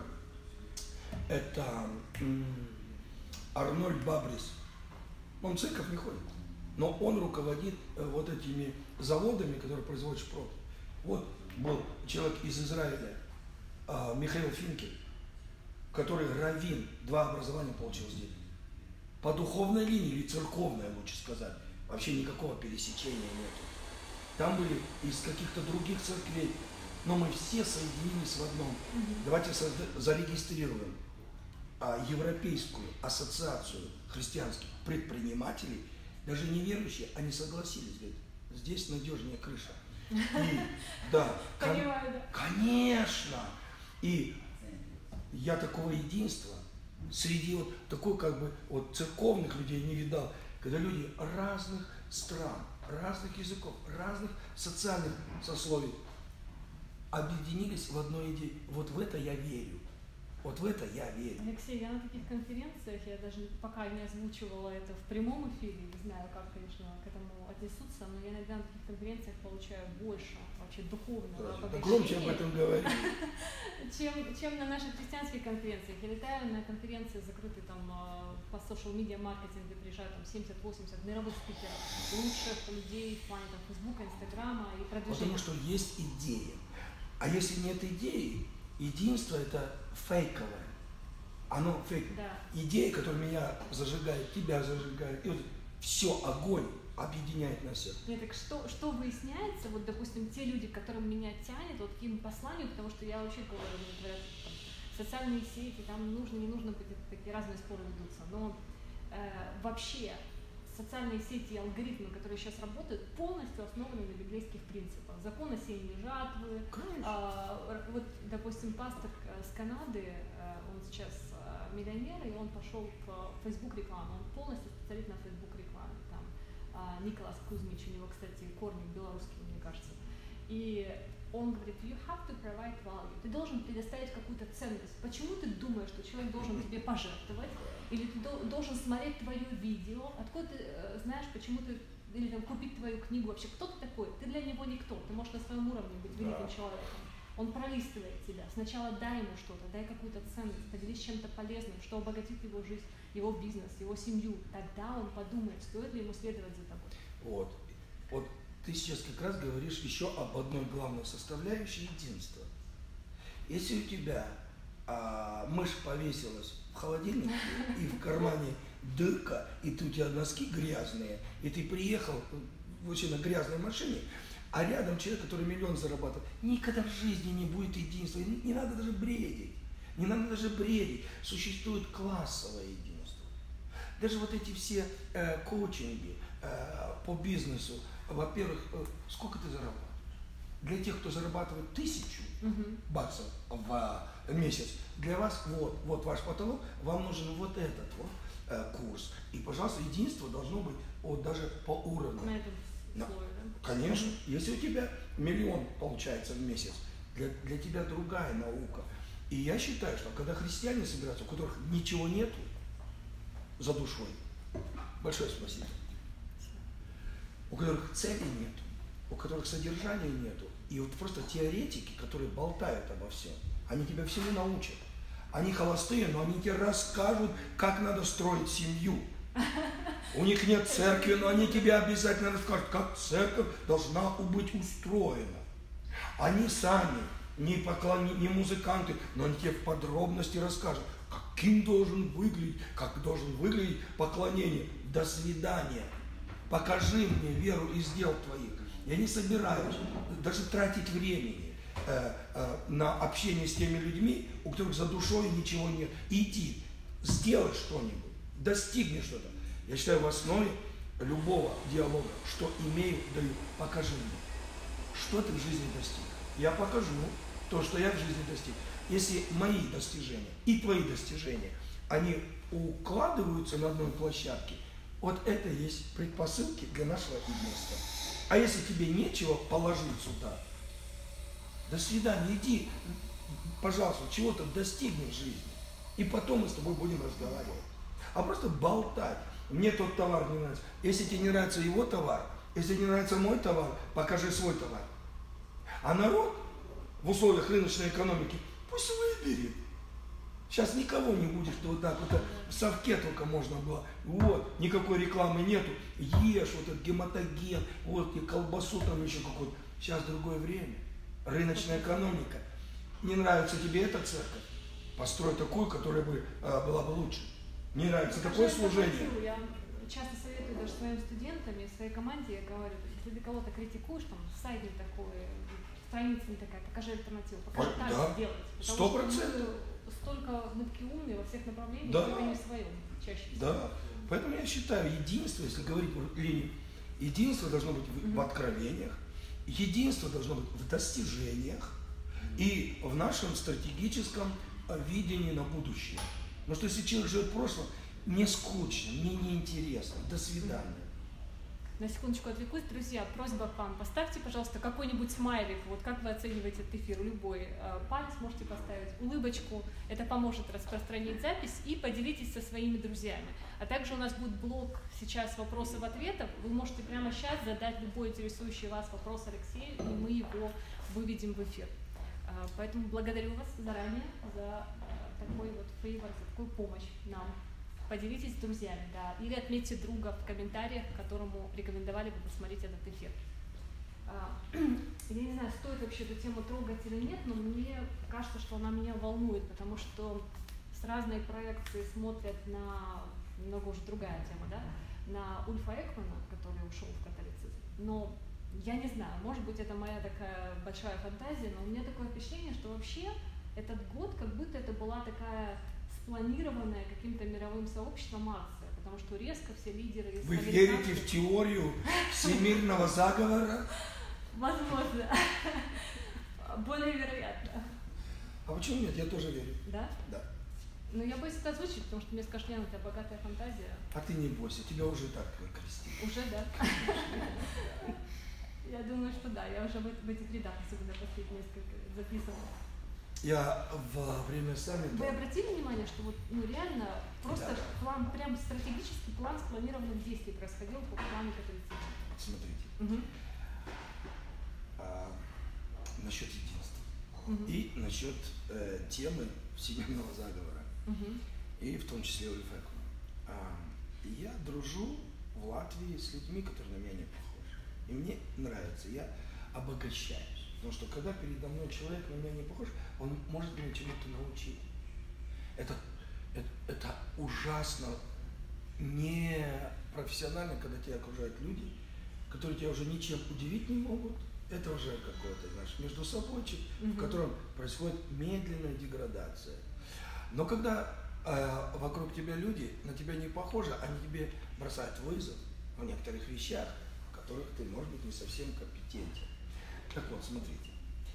это м- Арнольд Бабрис. Он в церковь не ходит, но он руководит э, вот этими заводами, которые производят шпрот. Вот был человек из Израиля, э, Михаил Финкель, который раввин, два образования получил здесь. По духовной линии, или церковной, лучше сказать, вообще никакого пересечения нету. Там были из каких-то других церквей, но мы все соединились в одном. Mm-hmm. Давайте созда- зарегистрируем а, Европейскую ассоциацию христианских предпринимателей, даже неверующие, они согласились, говорят, здесь надежнее крыша. И, да, кон- Понимаю, да. Конечно. И я такого единства среди вот такой как бы вот церковных людей не видал, когда люди разных стран, разных языков, разных социальных сословий объединились в одной идее. Вот в это я верю. Вот в это я верю. Алексей, я на таких конференциях, я даже пока не озвучивала это в прямом эфире, не знаю, как, конечно, к этому отнесутся, но я иногда на таких конференциях получаю больше вообще духовного обогащения, да громче об этом говори, чем, чем на наших христианских конференциях. Я летаю на конференции закрытые там по social media маркетингу, приезжают там семьдесят-восемьдесят мировых спикеров, лучших людей в плане там Фейсбука, Инстаграма и продвижения. Потому что есть идея. А если нет идеи, единство это фейковое. Оно фейковое. Да. Идея, которая меня зажигает, тебя зажигает, и вот все, огонь объединяет нас всех. Нет, так что, что выясняется, вот, допустим, те люди, к которым меня тянет, вот к им посланию, потому что я вообще говорю, говорят, там, социальные сети, там нужно, не нужно, такие разные споры ведутся, но э, вообще социальные сети и алгоритмы, которые сейчас работают, полностью основаны на библейских принципах. Закон о сеянии жатвы. А, вот, допустим, пастор с Канады, он сейчас миллионер, и он пошел в Facebook рекламу. Он полностью специалист на Facebook рекламе. Там а, Николас Кузьмич, у него, кстати, корни белорусские, мне кажется. И он говорит, you have to provide value. Ты должен предоставить какую-то ценность. Почему ты думаешь, что человек должен тебе пожертвовать? Или ты должен смотреть твое видео? Откуда ты э, знаешь, почему ты... Или там, купить твою книгу вообще? Кто ты такой? Ты для него никто. Ты можешь на своем уровне быть великим да. человеком. Он пролистывает тебя. Сначала дай ему что-то, дай какую-то ценность, поделись чем-то полезным, что обогатит его жизнь, его бизнес, его семью. Тогда он подумает, стоит ли ему следовать за тобой. Вот. Вот. Ты сейчас как раз говоришь еще об одной главной составляющей единства. Если у тебя а, мышь повесилась в холодильнике и в кармане дырка, и тут у тебя носки грязные, и ты приехал вообще на грязной машине, а рядом человек, который миллион зарабатывает, никогда в жизни не будет единства. Не, не надо даже бредить. Не надо даже бредить. Существует классовое единство. Даже вот эти все э, коучинги э, по бизнесу, во-первых, сколько ты зарабатываешь? Для тех, кто зарабатывает тысячу uh-huh. баксов в месяц, для вас вот, вот ваш потолок, вам нужен вот этот вот э, курс. И, пожалуйста, единство должно быть вот, даже по уровню. На этом слое, да? Конечно. Uh-huh. Если у тебя миллион получается в месяц, для, для тебя другая наука. И я считаю, что когда христиане собираются, у которых ничего нету за душой, большое спасибо. У которых цели нет, у которых содержания нету. И вот просто теоретики, которые болтают обо всем, они тебя всему научат. Они холостые, но они тебе расскажут, как надо строить семью. У них нет церкви, но они тебе обязательно расскажут, как церковь должна быть устроена. Они сами не поклонники, не музыканты, но они тебе в подробности расскажут, каким должен выглядеть, как должен выглядеть поклонение. До свидания. Покажи мне веру из дел твоих. Я не собираюсь даже тратить времени э, э, на общение с теми людьми, у которых за душой ничего нет. Иди, сделай что-нибудь, достигни что-то. Я считаю, в основе любого диалога, что имею, даю, покажи мне, что ты в жизни достиг. Я покажу то, что я в жизни достиг. Если мои достижения и твои достижения, они укладываются на одной площадке, вот это и есть предпосылки для нашего единства. А если тебе нечего положить сюда, до свидания, иди, пожалуйста, чего-то достигни в жизни. И потом мы с тобой будем разговаривать. А просто болтать. Мне тот товар не нравится. Если тебе не нравится его товар, если не нравится мой товар, покажи свой товар. А народ в условиях рыночной экономики пусть выберет. Сейчас никого не будет, что вот так вот в совке только можно было. Вот, никакой рекламы нету. Ешь вот этот гематоген, вот и колбасу там еще какую-то. Сейчас другое время. Рыночная экономика. Не нравится тебе эта церковь? Построй такую, которая бы а, была бы лучше. Не нравится Скажи, такое служение? Я часто советую даже своим студентам и своей команде, я говорю, если ты кого-то критикуешь, там сайт не такой, страница не такая, покажи альтернативу, покажи так да. сделать. Сто процентов. Столько гнутки умные во всех направлениях, да. только не в своем чаще всего. Да. Поэтому я считаю, единство, если говорить о линии, единство должно быть в, mm-hmm. в откровениях, единство должно быть в достижениях mm-hmm. и в нашем стратегическом видении на будущее. Потому что если человек живет в прошлом, мне скучно, мне неинтересно, до свидания. на секундочку отвлекусь. Друзья, просьба к вам, поставьте, пожалуйста, какой-нибудь смайлик, вот как вы оцениваете этот эфир, любой. Палец можете поставить, улыбочку, это поможет распространить запись, и поделитесь со своими друзьями. А также у нас будет блок сейчас вопросов-ответов, вы можете прямо сейчас задать любой интересующий вас вопрос Алексею, и мы его выведем в эфир. Поэтому благодарю вас заранее за такой вот фейвор, за такую помощь нам. Поделитесь с друзьями, да, или отметьте друга в комментариях, которому рекомендовали бы посмотреть этот эфир. Я не знаю, стоит вообще эту тему трогать или нет, но мне кажется, что она меня волнует, потому что с разной проекции смотрят на, немного уже другая тема, да, на Ульфа Экмана, который ушел в католицизм. Но я не знаю, может быть, это моя такая большая фантазия, но у меня такое впечатление, что вообще этот год, как будто это была такая спланированная каким-то мировым сообществом акция, потому что резко все лидеры... Вы верите в теорию всемирного заговора? Возможно. Более вероятно. А почему нет? Я тоже верю. Да? Да. Но я боюсь это озвучить, потому что мне скажут, Лена, у тебя богатая фантазия. А ты не бойся, тебя уже так крестили. Уже, да? Я думаю, что да, я уже в этих рядах, особенно последние несколько, записывала. Я во время саммита... Вы обратили внимание, что вот, ну, реально просто да. план, прям стратегический план спланированных действий происходил по плану католицизма? Смотрите. Угу. А, насчет единства. Угу. И насчет э, темы всемирного заговора. Угу. И в том числе Ульфа Экмана. А, я дружу в Латвии с людьми, которые на меня не похожи. И мне нравится. Я обогащаюсь. Потому что когда передо мной человек на меня не похож, он может меня чему-то научить. Это, это, это ужасно непрофессионально, когда тебя окружают люди, которые тебя уже ничем удивить не могут. Это уже какой-то, знаешь, междусобойчик, mm-hmm. в котором происходит медленная деградация. Но когда э, вокруг тебя люди на тебя не похожи, они тебе бросают вызов в некоторых вещах, в которых ты, может быть, не совсем компетентен. Так вот, смотрите,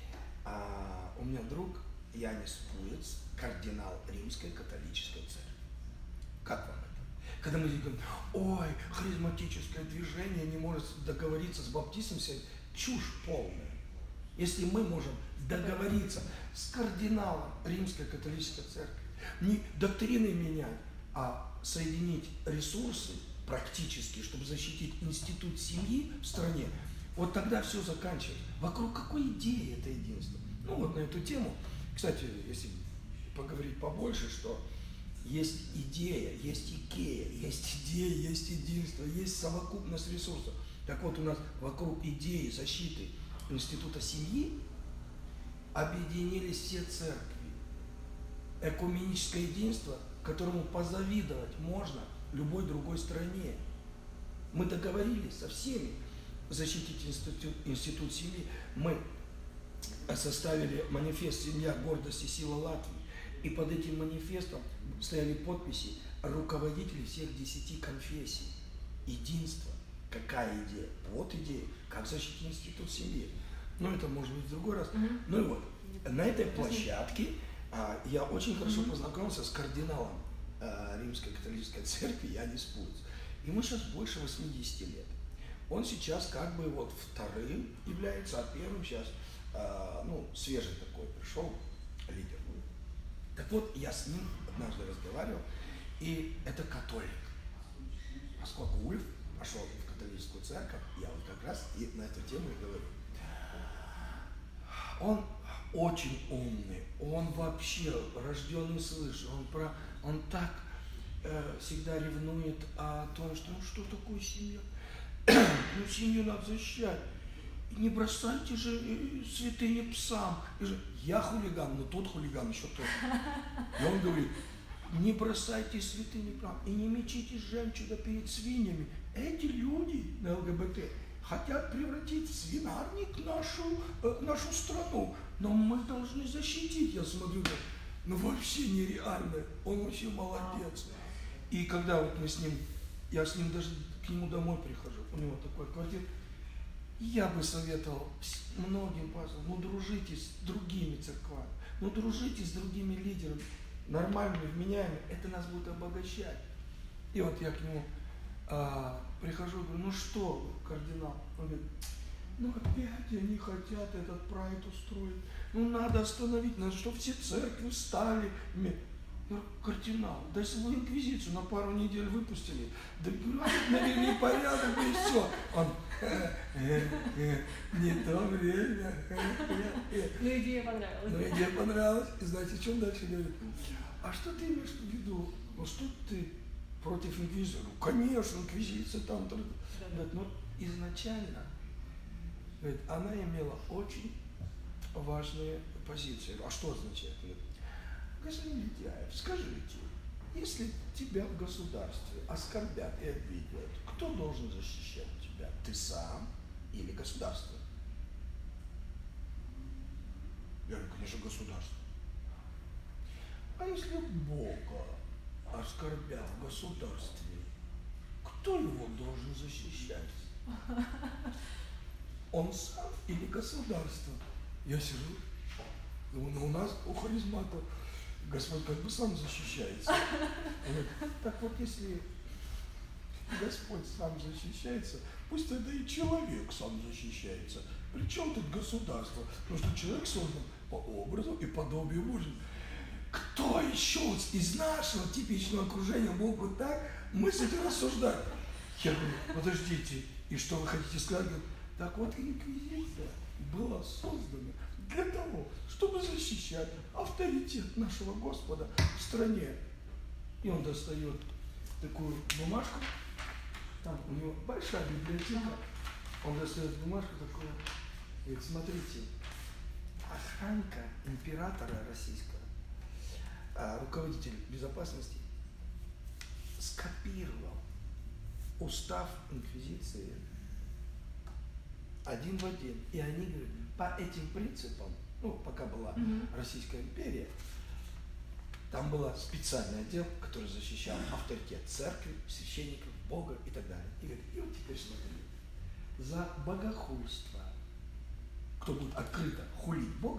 а, у меня друг Янис Пуец, кардинал Римской католической церкви. Как вам это? Когда мы говорим, ой, харизматическое движение не может договориться с баптистом, чушь полная. Если мы можем договориться с кардиналом Римской католической церкви, не доктрины менять, а соединить ресурсы практически, чтобы защитить институт семьи в стране, вот тогда все заканчивается. Вокруг какой идеи это единство? Ну вот на эту тему, кстати, если поговорить побольше, что есть идея, есть Икея, есть идея, есть единство, есть совокупность ресурсов. Так вот у нас вокруг идеи защиты института семьи объединились все церкви. Экуменическое единство, которому позавидовать можно любой другой стране. Мы договорились со всеми защитить институт, институт семьи. Мы составили манифест «Семья, гордость и сила Латвии». И под этим манифестом стояли подписи руководителей всех десяти конфессий. Единство. Какая идея? Вот идея. Как защитить институт семьи. Ну, это может быть в другой раз. Mm-hmm. Ну и вот, на этой площадке а, я очень хорошо mm-hmm. познакомился с кардиналом а, Римской католической церкви Янис Пуец. Ему сейчас больше восьмидесяти лет. Он сейчас как бы вот вторым является, а первым сейчас, э, ну, свежий такой пришел лидер. Так вот, я с ним однажды разговаривал, и это католик. Поскольку Ульф пошел в католическую церковь, я вот как раз и на эту тему и говорю. Он очень умный, он вообще рожденный свыше, он, про, он так э, всегда ревнует о том, что ну что такое семья. Ну, семью надо защищать. И не бросайте же святыни псам. И же, я хулиган, но тот хулиган еще тот. И он говорит, не бросайте святыни псам и не мечите жемчуга перед свиньями. Эти люди на ЛГБТ хотят превратить в свинарник нашу, э, нашу страну. Но мы должны защитить. Я смотрю, ну вообще нереально. Он вообще молодец. И когда вот мы с ним, я с ним даже к нему домой прихожу, у него такой квартир, я бы советовал многим пасторам, ну дружите с другими церквами, ну дружите с другими лидерами, нормальными, вменяемыми, это нас будет обогащать. И вот я к нему А, прихожу, говорю, ну что, кардинал? Он говорит, ну опять они хотят этот прайд устроить. Ну надо остановить, надо, чтобы все церкви встали. Я говорю, кардинал, да если бы инквизицию на пару недель выпустили, да навели порядок и все. Он, э, э, э, не то время. Ну идея понравилась. Ну идея понравилась. И знаете, что он дальше говорит? А что ты имеешь в виду? Ну что ты против инквизиции? Ну, конечно, инквизиция там. Да, да. Но изначально, говорит, она имела очень важные позиции. А что означает? Говорит, господин Ледяев, скажите, если тебя в государстве оскорбят и обидят, кто должен защищать тебя? Ты сам или государство? Я говорю, конечно, государство. А если Бога оскорбят в государстве, кто его должен защищать? Он сам или государство? Я сижу, думаю, ну у нас у харизматов Господь как бы сам защищается. Он говорит, так вот если Господь сам защищается, пусть тогда и человек сам защищается. Причем тут государство? Потому что человек создан по образу и подобию Божьему. Кто еще из нашего типичного окружения мог бы так мыслить и рассуждать? Я говорю, подождите, и что вы хотите сказать? Говорит, так вот инквизиция была создана для того, чтобы защищать авторитет нашего Господа в стране. И он достает такую бумажку, там у него большая библиотека, он достает бумажку такую, говорит, смотрите, охранка императора российского, руководитель безопасности, скопировал устав инквизиции один в один. И они говорят, по этим принципам, ну, пока была mm-hmm. Российская империя, там был специальный отдел, который защищал авторитет церкви, священников, Бога и так далее. И говорит, и вот теперь смотри, за богохульство, кто будет открыто хулить Бога,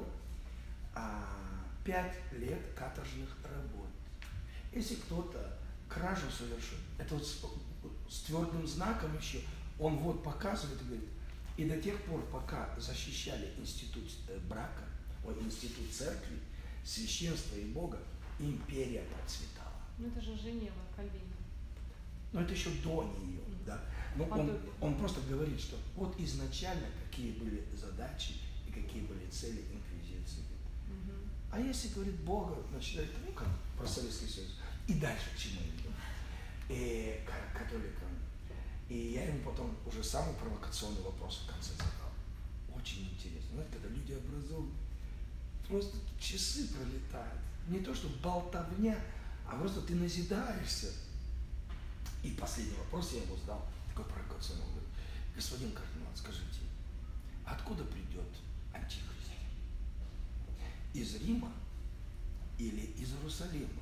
пять лет каторжных работ. Если кто-то кражу совершил, это вот с, с твердым знаком еще, он вот показывает и говорит, и до тех пор, пока защищали институт брака, ой, институт церкви, священства и Бога, империя процветала. Ну это же Женева, Кальвина. Но это еще до нее, mm-hmm. да. Но он, он просто говорит, что вот изначально какие были задачи и какие были цели инквизиции. Mm-hmm. А если, говорит, Бога, значит, ну как про Советский Союз, и дальше к чему идем? И к католикам. И я ему потом уже самый провокационный вопрос в конце задал. Очень интересно. Знаете, когда люди образуют, просто часы пролетают. Не то, что болтовня, а просто ты назидаешься. И последний вопрос я ему задал, такой провокационный. Он говорит, господин кардинал, скажите, откуда придет антихрист? Из Рима или из Иерусалима?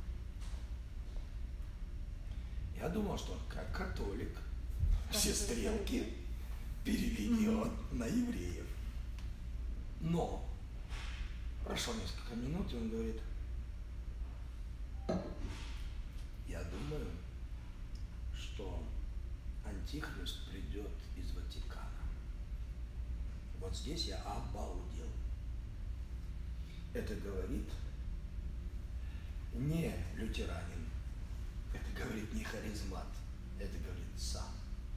Я думал, что он как католик все стрелки переведет mm-hmm. на евреев. Но прошло несколько минут, и он говорит, я думаю, что антихрист придет из Ватикана. Вот здесь я обалдел. Это говорит не лютеранин, это говорит не харизмат, это говорит сам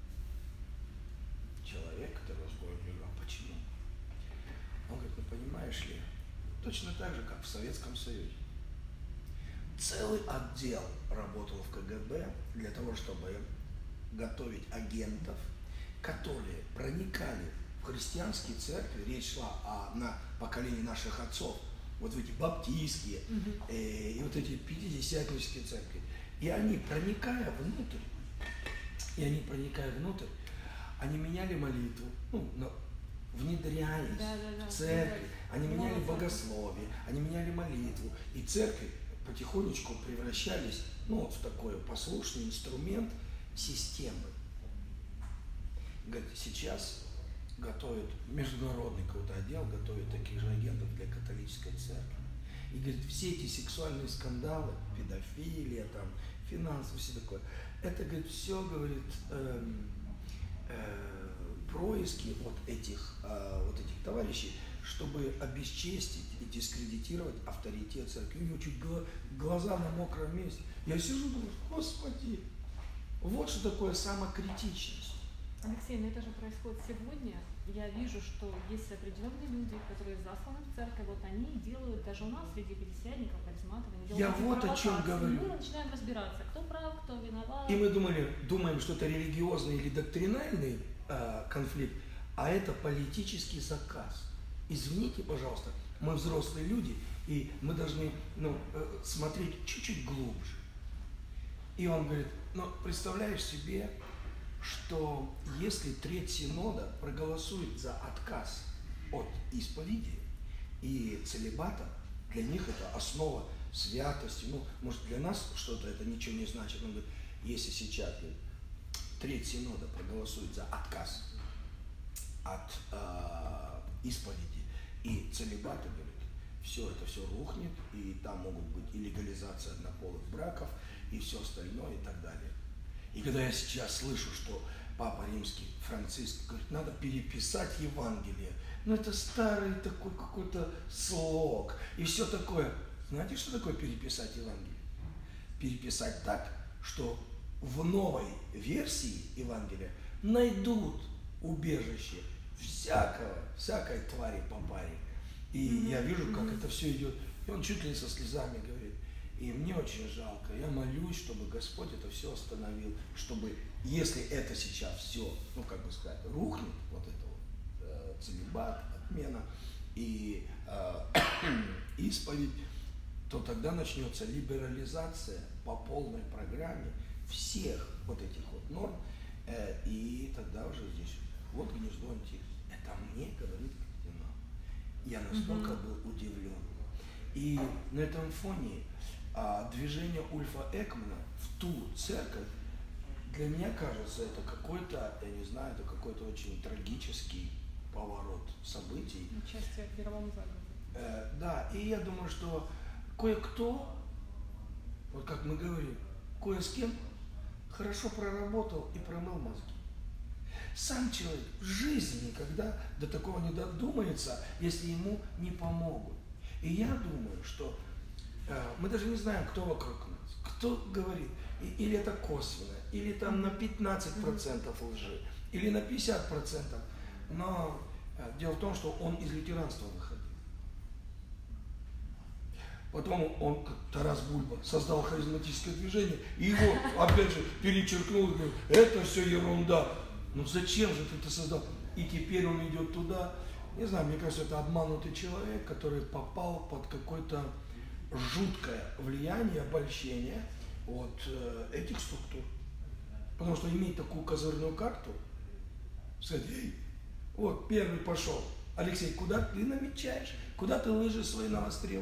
человек, который разговаривает, а почему? Он говорит, ну понимаешь ли, точно так же, как в Советском Союзе. Целый отдел работал в ка гэ бэ для того, чтобы готовить агентов, которые проникали в христианские церкви, речь шла о на поколении наших отцов, вот в эти баптистские mm-hmm. э, и вот эти пятидесятнические церкви. И они, проникая внутрь, и они, проникая внутрь, они меняли молитву, ну, но внедряясь да, да, да, в церковь, да, они меняли богословие, они меняли молитву, и церкви потихонечку превращались, ну, вот в такой послушный инструмент системы. Говорит, сейчас готовят международный какой-то отдел, готовят таких же агентов для католической церкви. И говорит, все эти сексуальные скандалы, педофилия, там, финансовые, все такое, это, говорит, все, говорит, э, э, происки от этих, э, вот этих товарищей, чтобы обесчестить и дискредитировать авторитет церкви. У него чуть глаза на мокром месте. Я сижу, думаю, Господи, вот что такое самокритичность. Алексей, но это же происходит сегодня. Я вижу, что есть определенные люди, которые засланы в церковь, вот они делают, даже у нас среди пятидесятников, харизматов, они делают Я вот о чем говорю. Мы начинаем разбираться, кто прав, кто виноват. И мы думали, думаем, что это религиозный или доктринальный э, конфликт, а это политический заказ. Извините, пожалуйста, мы взрослые люди, и мы должны ну, э, смотреть чуть-чуть глубже. И он говорит, ну, представляешь себе, что если треть синода проголосует за отказ от исповеди и целибата, для них это основа святости. Ну, может, для нас что-то это ничего не значит. Он говорит, если сейчас говорит, треть синода проголосует за отказ от э, исповеди и целибата, говорит, все это все рухнет, и там могут быть и легализация однополых браков, и все остальное, и так далее. И когда я сейчас слышу, что Папа Римский Франциск говорит, надо переписать Евангелие, ну это старый такой какой-то слог, и все такое. Знаете, что такое переписать Евангелие? Переписать так, что в новой версии Евангелия найдут убежище всякого, всякой твари по паре. И mm-hmm. я вижу, как mm-hmm. это все идет. И он чуть ли со слезами говорит, и мне очень жалко, я молюсь, чтобы Господь это все остановил, чтобы, если это сейчас все, ну как бы сказать, рухнет, вот это вот э, целибат, отмена и э, исповедь, то тогда начнется либерализация по полной программе всех вот этих вот норм, э, и тогда уже здесь вот гнездо антихриста. Это мне говорит кардинал. Я настолько mm-hmm. был удивлен. И на этом фоне а, движение Ульфа Экмана в ту церковь, для меня кажется, это какой-то, я не знаю, это какой-то очень трагический поворот событий. Участие в мировом заговоре. Э, да, и я думаю, что кое-кто, вот как мы говорим, кое с кем хорошо проработал и промыл мозги. Сам человек в жизни никогда до такого не додумается, если ему не помогут. И я думаю, что э, мы даже не знаем, кто вокруг нас, кто говорит, и, или это косвенно, или там на пятнадцать процентов лжи, или на пятьдесят процентов. Но э, дело в том, что он из лютеранства выходил. Потом он, как Тарас Бульба, создал харизматическое движение, и его, опять же, перечеркнул и говорил, это все ерунда. Ну зачем же ты это создал? И теперь он идет туда. Не знаю, мне кажется, это обманутый человек, который попал под какое-то жуткое влияние, обольщение от э, этих структур. Потому что иметь такую козырную карту, сказать, эй, вот первый пошел, Алексей, куда ты намечаешь? Куда ты лыжи свои навострил?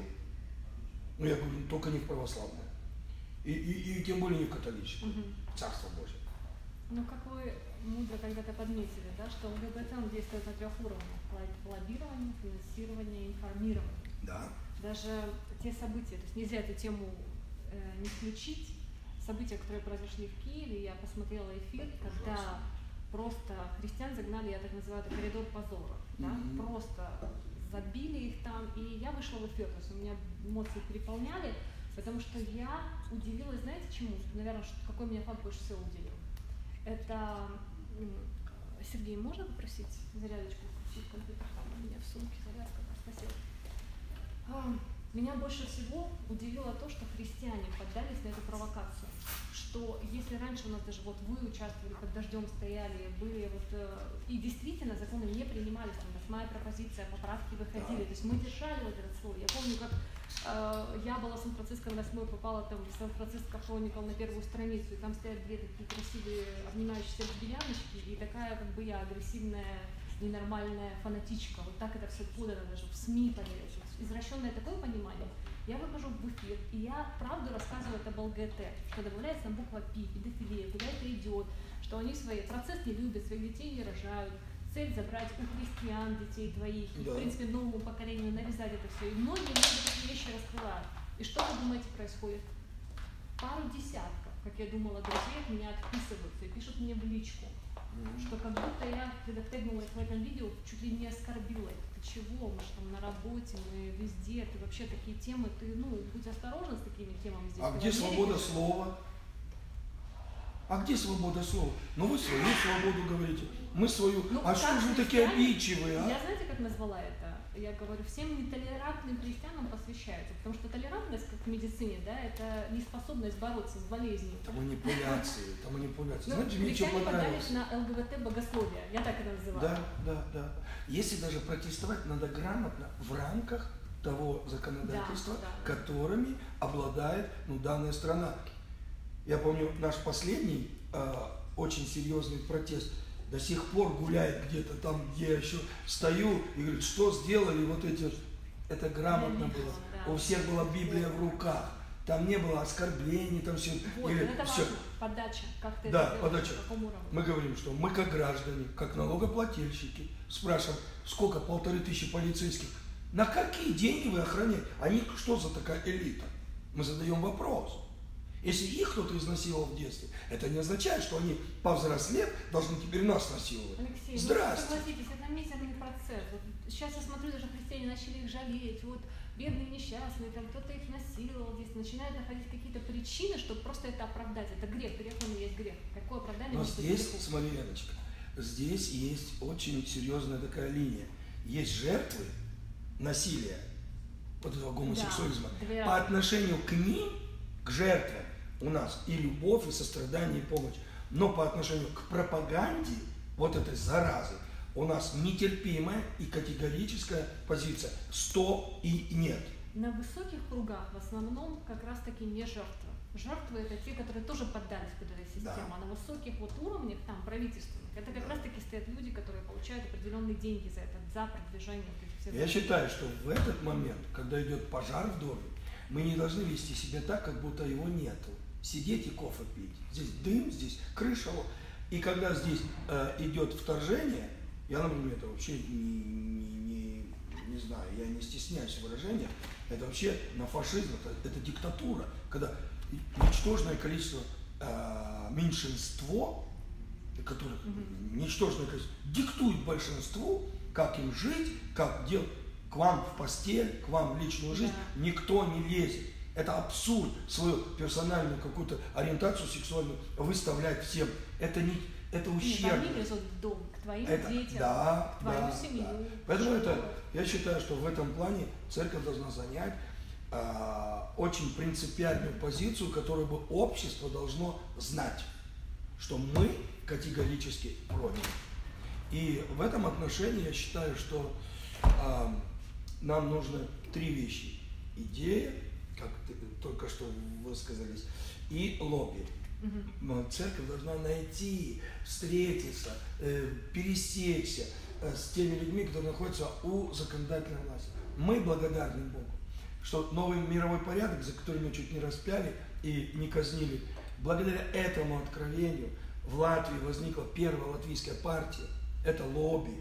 Ну, я говорю, только не в православное. И, и, и тем более не в католическое. Угу. Царство Божие. Ну, как вы мудро когда-то подметили, да, что ЛГБТ он действует на трех уровнях. Лоббирование, финансирование, информирование. Да. Даже те события, то есть нельзя эту тему э, не включить. События, которые произошли в Киеве, я посмотрела эфир, когда просто христиан загнали, я так называю, это коридор позора. Да? Mm-hmm. Просто забили их там, и я вышла в эфир, то есть у меня эмоции переполняли, потому что я удивилась, знаете чему? Наверное, что, какой меня факт больше всего удивил. Это, Сергей, можно попросить зарядочку включить компьютер? У меня в сумке зарядка, спасибо. А, меня больше всего удивило то, что христиане поддались на эту провокацию. Что если раньше у нас даже вот вы участвовали, под дождем стояли, были вот, и действительно законы не принимались, там восьмая пропозиция, поправки выходили, то есть мы держали вот этот слой. Я помню, как э, я была в Сан-Франциско на восьмой, попала там в Сан-Франциско Хроникл на первую страницу, и там стоят две такие красивые, обнимающиеся лесбияночки, и такая как бы я агрессивная, ненормальная фанатичка. Вот так это все подано даже в СМИ, поверите. Извращенное такое понимание. Я выхожу в эфир, и я правду рассказываю об ЛГБТ, что добавляется там буква Пи, педофилия, куда это идет, что они свои процесс не любят, своих детей не рожают, цель забрать у христиан детей твоих, да. И, в принципе, новому поколению навязать это все. И многие люди такие вещи раскрывают. И что вы думаете происходит? Пару десятков как я думала, друзья от меня отписываются и пишут мне в личку, mm-hmm. что как будто я, когда тегнула их в этом видео, чуть ли не оскорбила их. Ты чего? Мы же там на работе, мы везде, ты вообще такие темы, ты, ну, будь осторожна с такими темами здесь. А где свобода слова? А где свобода слова? Ну вы свою свободу говорите, мы свою. Ну, а что же вы такие обидчивые, а? Я знаете, как назвала это? Я говорю, всем нетолерантным христианам посвящается, потому что толерантность, как в медицине, да, это неспособность бороться с болезнью. Это манипуляции, это манипуляции. Ну, знаете, мне что понравилось? на ЛГБТ богословие, я так это называю. Да, да, да. Если даже протестовать, надо грамотно в рамках того законодательства, да, да, которыми обладает, ну, данная страна. Я помню, наш последний э, очень серьезный протест до сих пор гуляет где-то там, где я еще стою, и говорит, что сделали вот эти, это грамотно было. Да. У всех была Библия в руках, там не было оскорблений, там все. Вот, или это все. Подача, как ты да, это подача. делаешь, мы говорим, что мы как граждане, как налогоплательщики, спрашиваем, сколько, полторы тысячи полицейских, на какие деньги вы охраняете? Они что за такая элита? Мы задаем вопрос. Если их кто-то изнасиловал в детстве, это не означает, что они, повзрослев, должны теперь нас насиловать. Алексей, здрасте. Ну, согласитесь, это мизерный процесс. Вот сейчас я смотрю, даже христиане начали их жалеть. Вот бедные, несчастные, там кто-то их насиловал здесь. Начинают находить какие-то причины, чтобы просто это оправдать. Это грех, грех он и есть грех. Какое оправдание? Но здесь, смотри, Леночка, здесь есть очень серьезная такая линия. Есть жертвы насилия, вот этого гомосексуализма. Да, по отношению к ним, к жертвам, у нас и любовь, и сострадание, и помощь. Но по отношению к пропаганде вот этой заразы у нас нетерпимая и категорическая позиция. Сто и нет. На высоких кругах в основном как раз таки не жертвы. Жертвы это те, которые тоже поддались под эту систему. Да. А на высоких вот уровнях, там, правительственных, это как да. раз таки стоят люди, которые получают определенные деньги за это, за продвижение. Вот Я считаю, что в этот момент, когда идет пожар в доме, мы не должны вести себя так, как будто его нету. Сидеть и кофе пить. Здесь дым, здесь крыша. И когда здесь э, идет вторжение, я, например, это вообще не, не, не, не знаю, я не стесняюсь выражения, это вообще на фашизм, это, это диктатура, когда ничтожное количество, э, меньшинство, которых mm-hmm. ничтожное количество, диктует большинству, как им жить, как делать. К вам в постель, к вам в личную жизнь yeah. никто не лезет. Это абсурд, свою персональную какую-то ориентацию сексуальную выставлять всем. Это не, это ущербно. Они лезут в дом, к твоим это, детям, да, к твою да, семью. Да. Поэтому это, я считаю, что в этом плане церковь должна занять а, очень принципиальную позицию, которую бы общество должно знать, что мы категорически против. И в этом отношении я считаю, что а, нам нужны три вещи. Идея, как только что высказались, и лобби. Uh-huh. Церковь должна найти, встретиться, э, пересечься э, с теми людьми, которые находятся у законодательной власти. Мы благодарны Богу, что новый мировой порядок, за который мы чуть не распяли и не казнили, благодаря этому откровению в Латвии возникла первая латвийская партия, это лобби.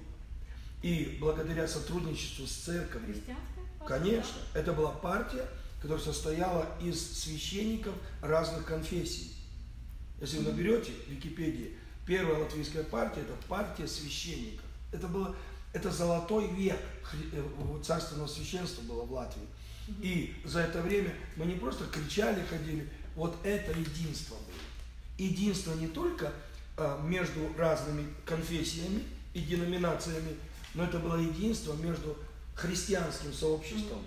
И благодаря сотрудничеству с церковью, конечно, это была партия, которая состояла из священников разных конфессий. Если вы наберете в Википедии, первая латвийская партия – это партия священников. Это, было, это золотой век царственного священства было в Латвии. И за это время мы не просто кричали, ходили, вот это единство было. Единство не только а, между разными конфессиями и деноминациями, но это было единство между христианским сообществом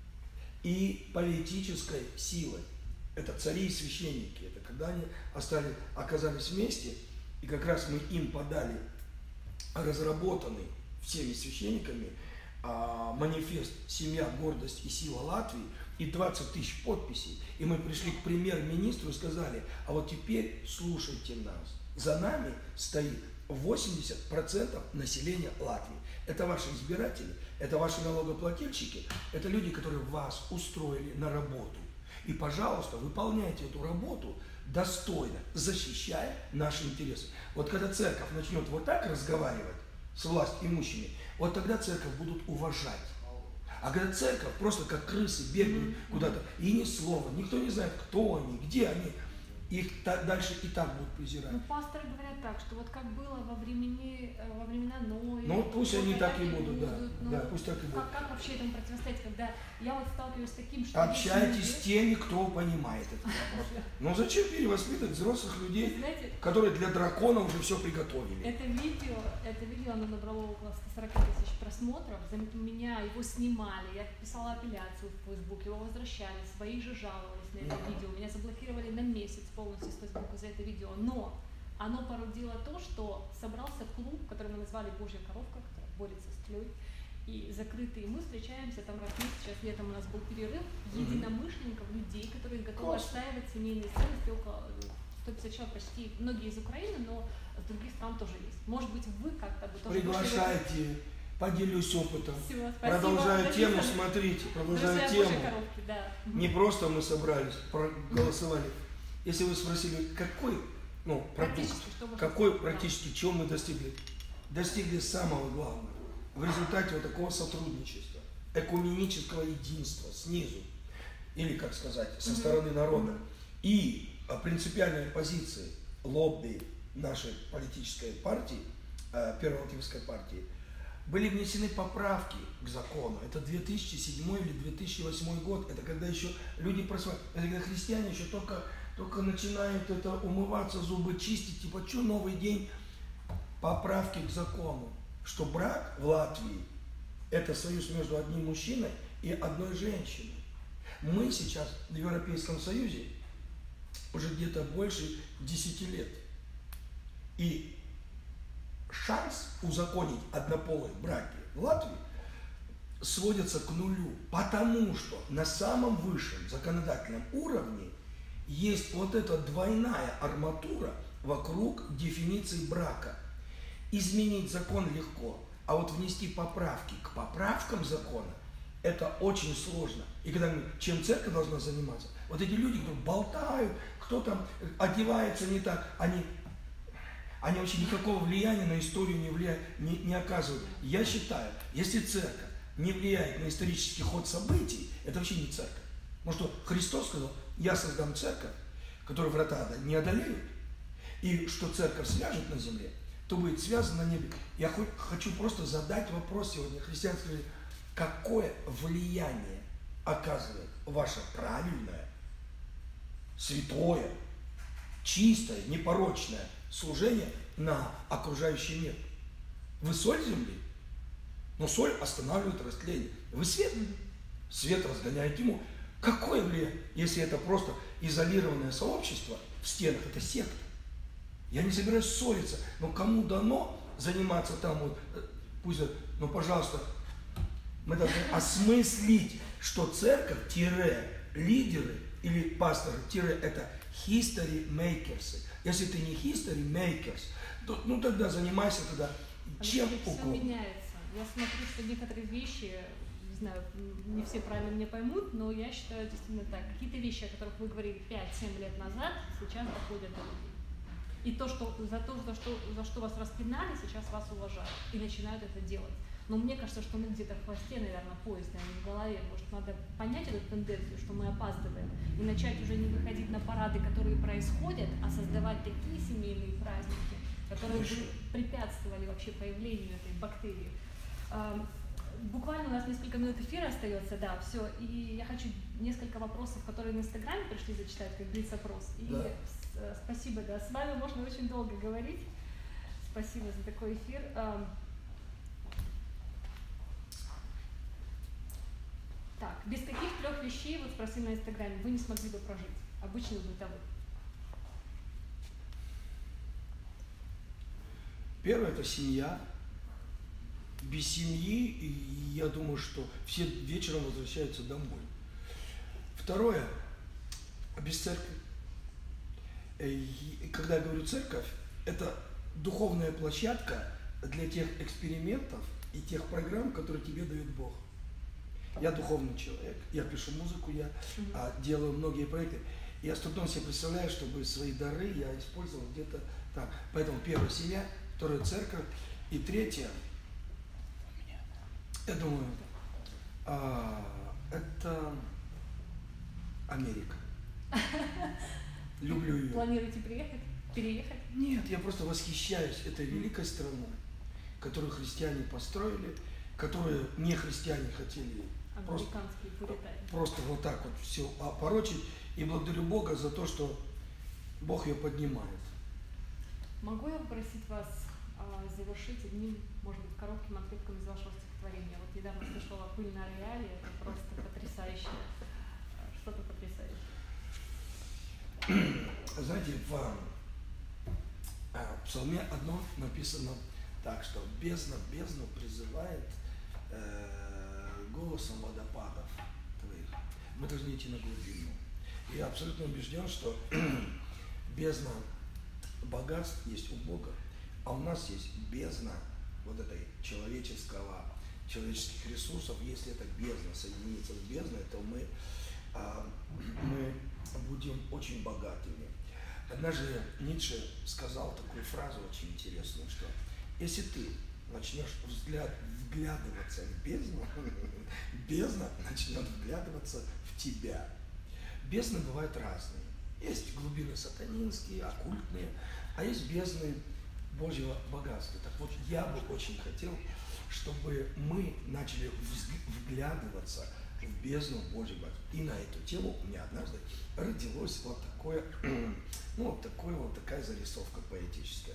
и политической силой. Это цари и священники. Это когда они остались, оказались вместе, и как раз мы им подали разработанный всеми священниками а, манифест «Семья, гордость и сила Латвии» и двадцать тысяч подписей. И мы пришли к премьер-министру и сказали, а вот теперь слушайте нас. За нами стоит восемьдесят процентов населения Латвии. Это ваши избиратели, это ваши налогоплательщики, это люди, которые вас устроили на работу. И, пожалуйста, выполняйте эту работу достойно, защищая наши интересы. Вот когда церковь начнет вот так разговаривать с властимущими, вот тогда церковь будут уважать. А когда церковь просто как крысы бегают mm-hmm. куда-то, и ни слова, никто не знает, кто они, где они, их та, дальше и так будут презирать. Ну, пасторы говорят так, что вот как было во, времени, во времена Ноя. Ну, пусть они так и будут, будут, да. Ну, да, пусть так и будут. Как, как вообще этому противостоять, когда я вот сталкиваюсь с таким, что... Общайтесь с теми, кто понимает этот вопрос. Но зачем перевоспитывать взрослых людей, знаете, которые для дракона уже все приготовили? Это видео, это видео, оно набрало около ста сорока тысяч просмотров. За меня его снимали, я писала апелляцию в Facebook, его возвращали, свои же жаловались на это видео. Меня заблокировали на месяц полностью с Facebook за это видео. Но оно породило то, что собрался клуб, который мы назвали «Божья коровка», который борется с тлей, и закрытые. Мы встречаемся там раз в месяц, сейчас летом у нас был перерыв, единомышленников, людей, которые готовы отстаивать семейные ценности, около сто пятьдесят человек, почти многие из Украины, но с других стран тоже есть. Может быть, вы как-то бы тоже... Приглашайте, поделюсь опытом. Всего, продолжаю тему, смотрите, продолжаю Друзья, тему. Коровки, да. Не просто мы собрались, проголосовали. Если вы спросили, какой, ну, продукт, какой практически, чего мы достигли? Достигли самого главного. В результате вот такого сотрудничества, экуменического единства снизу, или, как сказать, со стороны народа, и принципиальной позиции лобби нашей политической партии, Первоалтинской партии, были внесены поправки к закону. Это две тысячи седьмой или две тысячи восьмой год. Это когда еще люди просваивают. Это когда христиане еще только, только начинают это умываться, зубы чистить. Типа, что новый день? Поправки к закону. Что брак в Латвии – это союз между одним мужчиной и одной женщиной. Мы сейчас в Европейском Союзе уже где-то больше десяти лет. И шанс узаконить однополые браки в Латвии сводится к нулю, потому что на самом высшем законодательном уровне есть вот эта двойная арматура вокруг дефиниции брака. Изменить закон легко, а вот внести поправки к поправкам закона – это очень сложно. И когда мы, чем церковь должна заниматься, вот эти люди, кто болтают, кто там одевается не так, они, они вообще никакого влияния на историю не, влияют, не, не оказывают. Я считаю, если церковь не влияет на исторический ход событий, это вообще не церковь. Потому что Христос сказал, я создам церковь, которую врата не одолеют, и что церковь свяжет на земле, то будет связано на небе. Я хоть, хочу просто задать вопрос сегодня христианской жизни. Какое влияние оказывает ваше правильное, святое, чистое, непорочное служение на окружающий мир? Вы соль земли, но соль останавливает растление. Вы свет, свет разгоняет тьму. Какое влияние, если это просто изолированное сообщество в стенах, это секта? Я не собираюсь ссориться, но кому дано заниматься там, вот, пусть, ну, пожалуйста, мы должны осмыслить, что церковь-лидеры или пасторы-это history makers. Если ты не history makers, то ну тогда занимайся тогда чем угодно. Все меняется. Я смотрю, что некоторые вещи, не знаю, не все правильно меня поймут, но я считаю действительно так. Какие-то вещи, о которых вы говорили пять-семь лет назад, сейчас доходят до людей. И то, что за то, за что, за что вас распинали, сейчас вас уважают и начинают это делать. Но мне кажется, что мы где-то в хвосте, наверное, поезда, а не в голове. Может, надо понять эту тенденцию, что мы опаздываем, и начать уже не выходить на парады, которые происходят, а создавать такие семейные праздники, которые бы препятствовали вообще появлению этой бактерии. Буквально у нас несколько минут эфира остается, да, все. И я хочу несколько вопросов, которые на Инстаграме пришли, зачитать, как блиц-опрос. И да. Спасибо, да, с вами можно очень долго говорить. Спасибо за такой эфир. Так, без каких трех вещей, вот спросили на Инстаграме, вы не смогли бы прожить? Обычный бытовой. Первое – это семья. Без семьи, я думаю, что все вечером возвращаются домой. Второе – без церкви. И когда я говорю церковь, это духовная площадка для тех экспериментов и тех программ, которые тебе дает Бог. Я духовный человек, я пишу музыку, я mm-hmm. делаю многие проекты. Я с трудом себе представляю, чтобы свои дары я использовал где-то там. Поэтому первое – семья, второе – церковь, и третье – я думаю, а, это Америка. люблю ее. Планируете приехать, переехать? Нет, я просто восхищаюсь этой великой страной, которую христиане построили, которую не христиане хотели просто, просто вот так вот все опорочить. И благодарю Бога за то, что Бог ее поднимает. Могу я попросить вас а, завершить одним, может быть, коротким отрывком из вашего стихотворения? Вот недавно слышала «Пыль на рояле», это просто потрясающе, что-то потрясающее. Знаете, в, в Псалме одно написано так, что бездна бездну призывает э, голосом водопадов твоих. Мы должны идти на глубину. И я абсолютно убежден, что бездна богатств есть у Бога, а у нас есть бездна вот этой человеческого, человеческих ресурсов. Если эта бездна соединится с бездной, то мы, а, мы будем очень богатыми. Однажды Ницше сказал такую фразу очень интересную, что если ты начнешь взгляд, вглядываться в бездну, бездна начнет вглядываться в тебя. Бездны бывают разные. Есть глубины сатанинские, оккультные, а есть бездны Божьего богатства. Так вот, я бы очень хотел, чтобы мы начали вглядываться в бездну Божьего богатства. И на эту тему у меня однажды родилось вот такое, ну вот такое вот такая зарисовка поэтическая.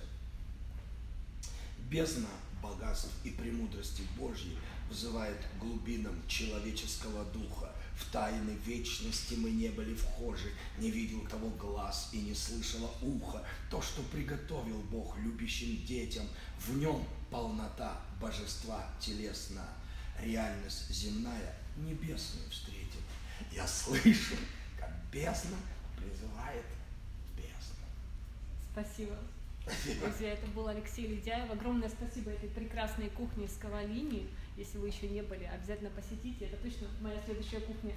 Бездна богатств и премудрости Божьей взывает глубинам человеческого духа. В тайны вечности мы не были вхожи, не видел того глаз и не слышало ухо. То, что приготовил Бог любящим детям, в нем полнота божества телесна. Реальность земная небесную встретит. Я слышу, как бездна призывает бездну. Спасибо. Друзья, это был Алексей Ледяев. Огромное спасибо этой прекрасной кухне с Ковалини. Если вы еще не были, обязательно посетите. Это точно моя следующая кухня.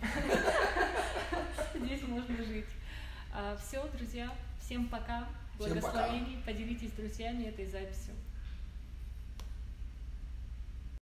Здесь можно жить. Все, друзья, всем пока. Благословений. Поделитесь с друзьями этой записью.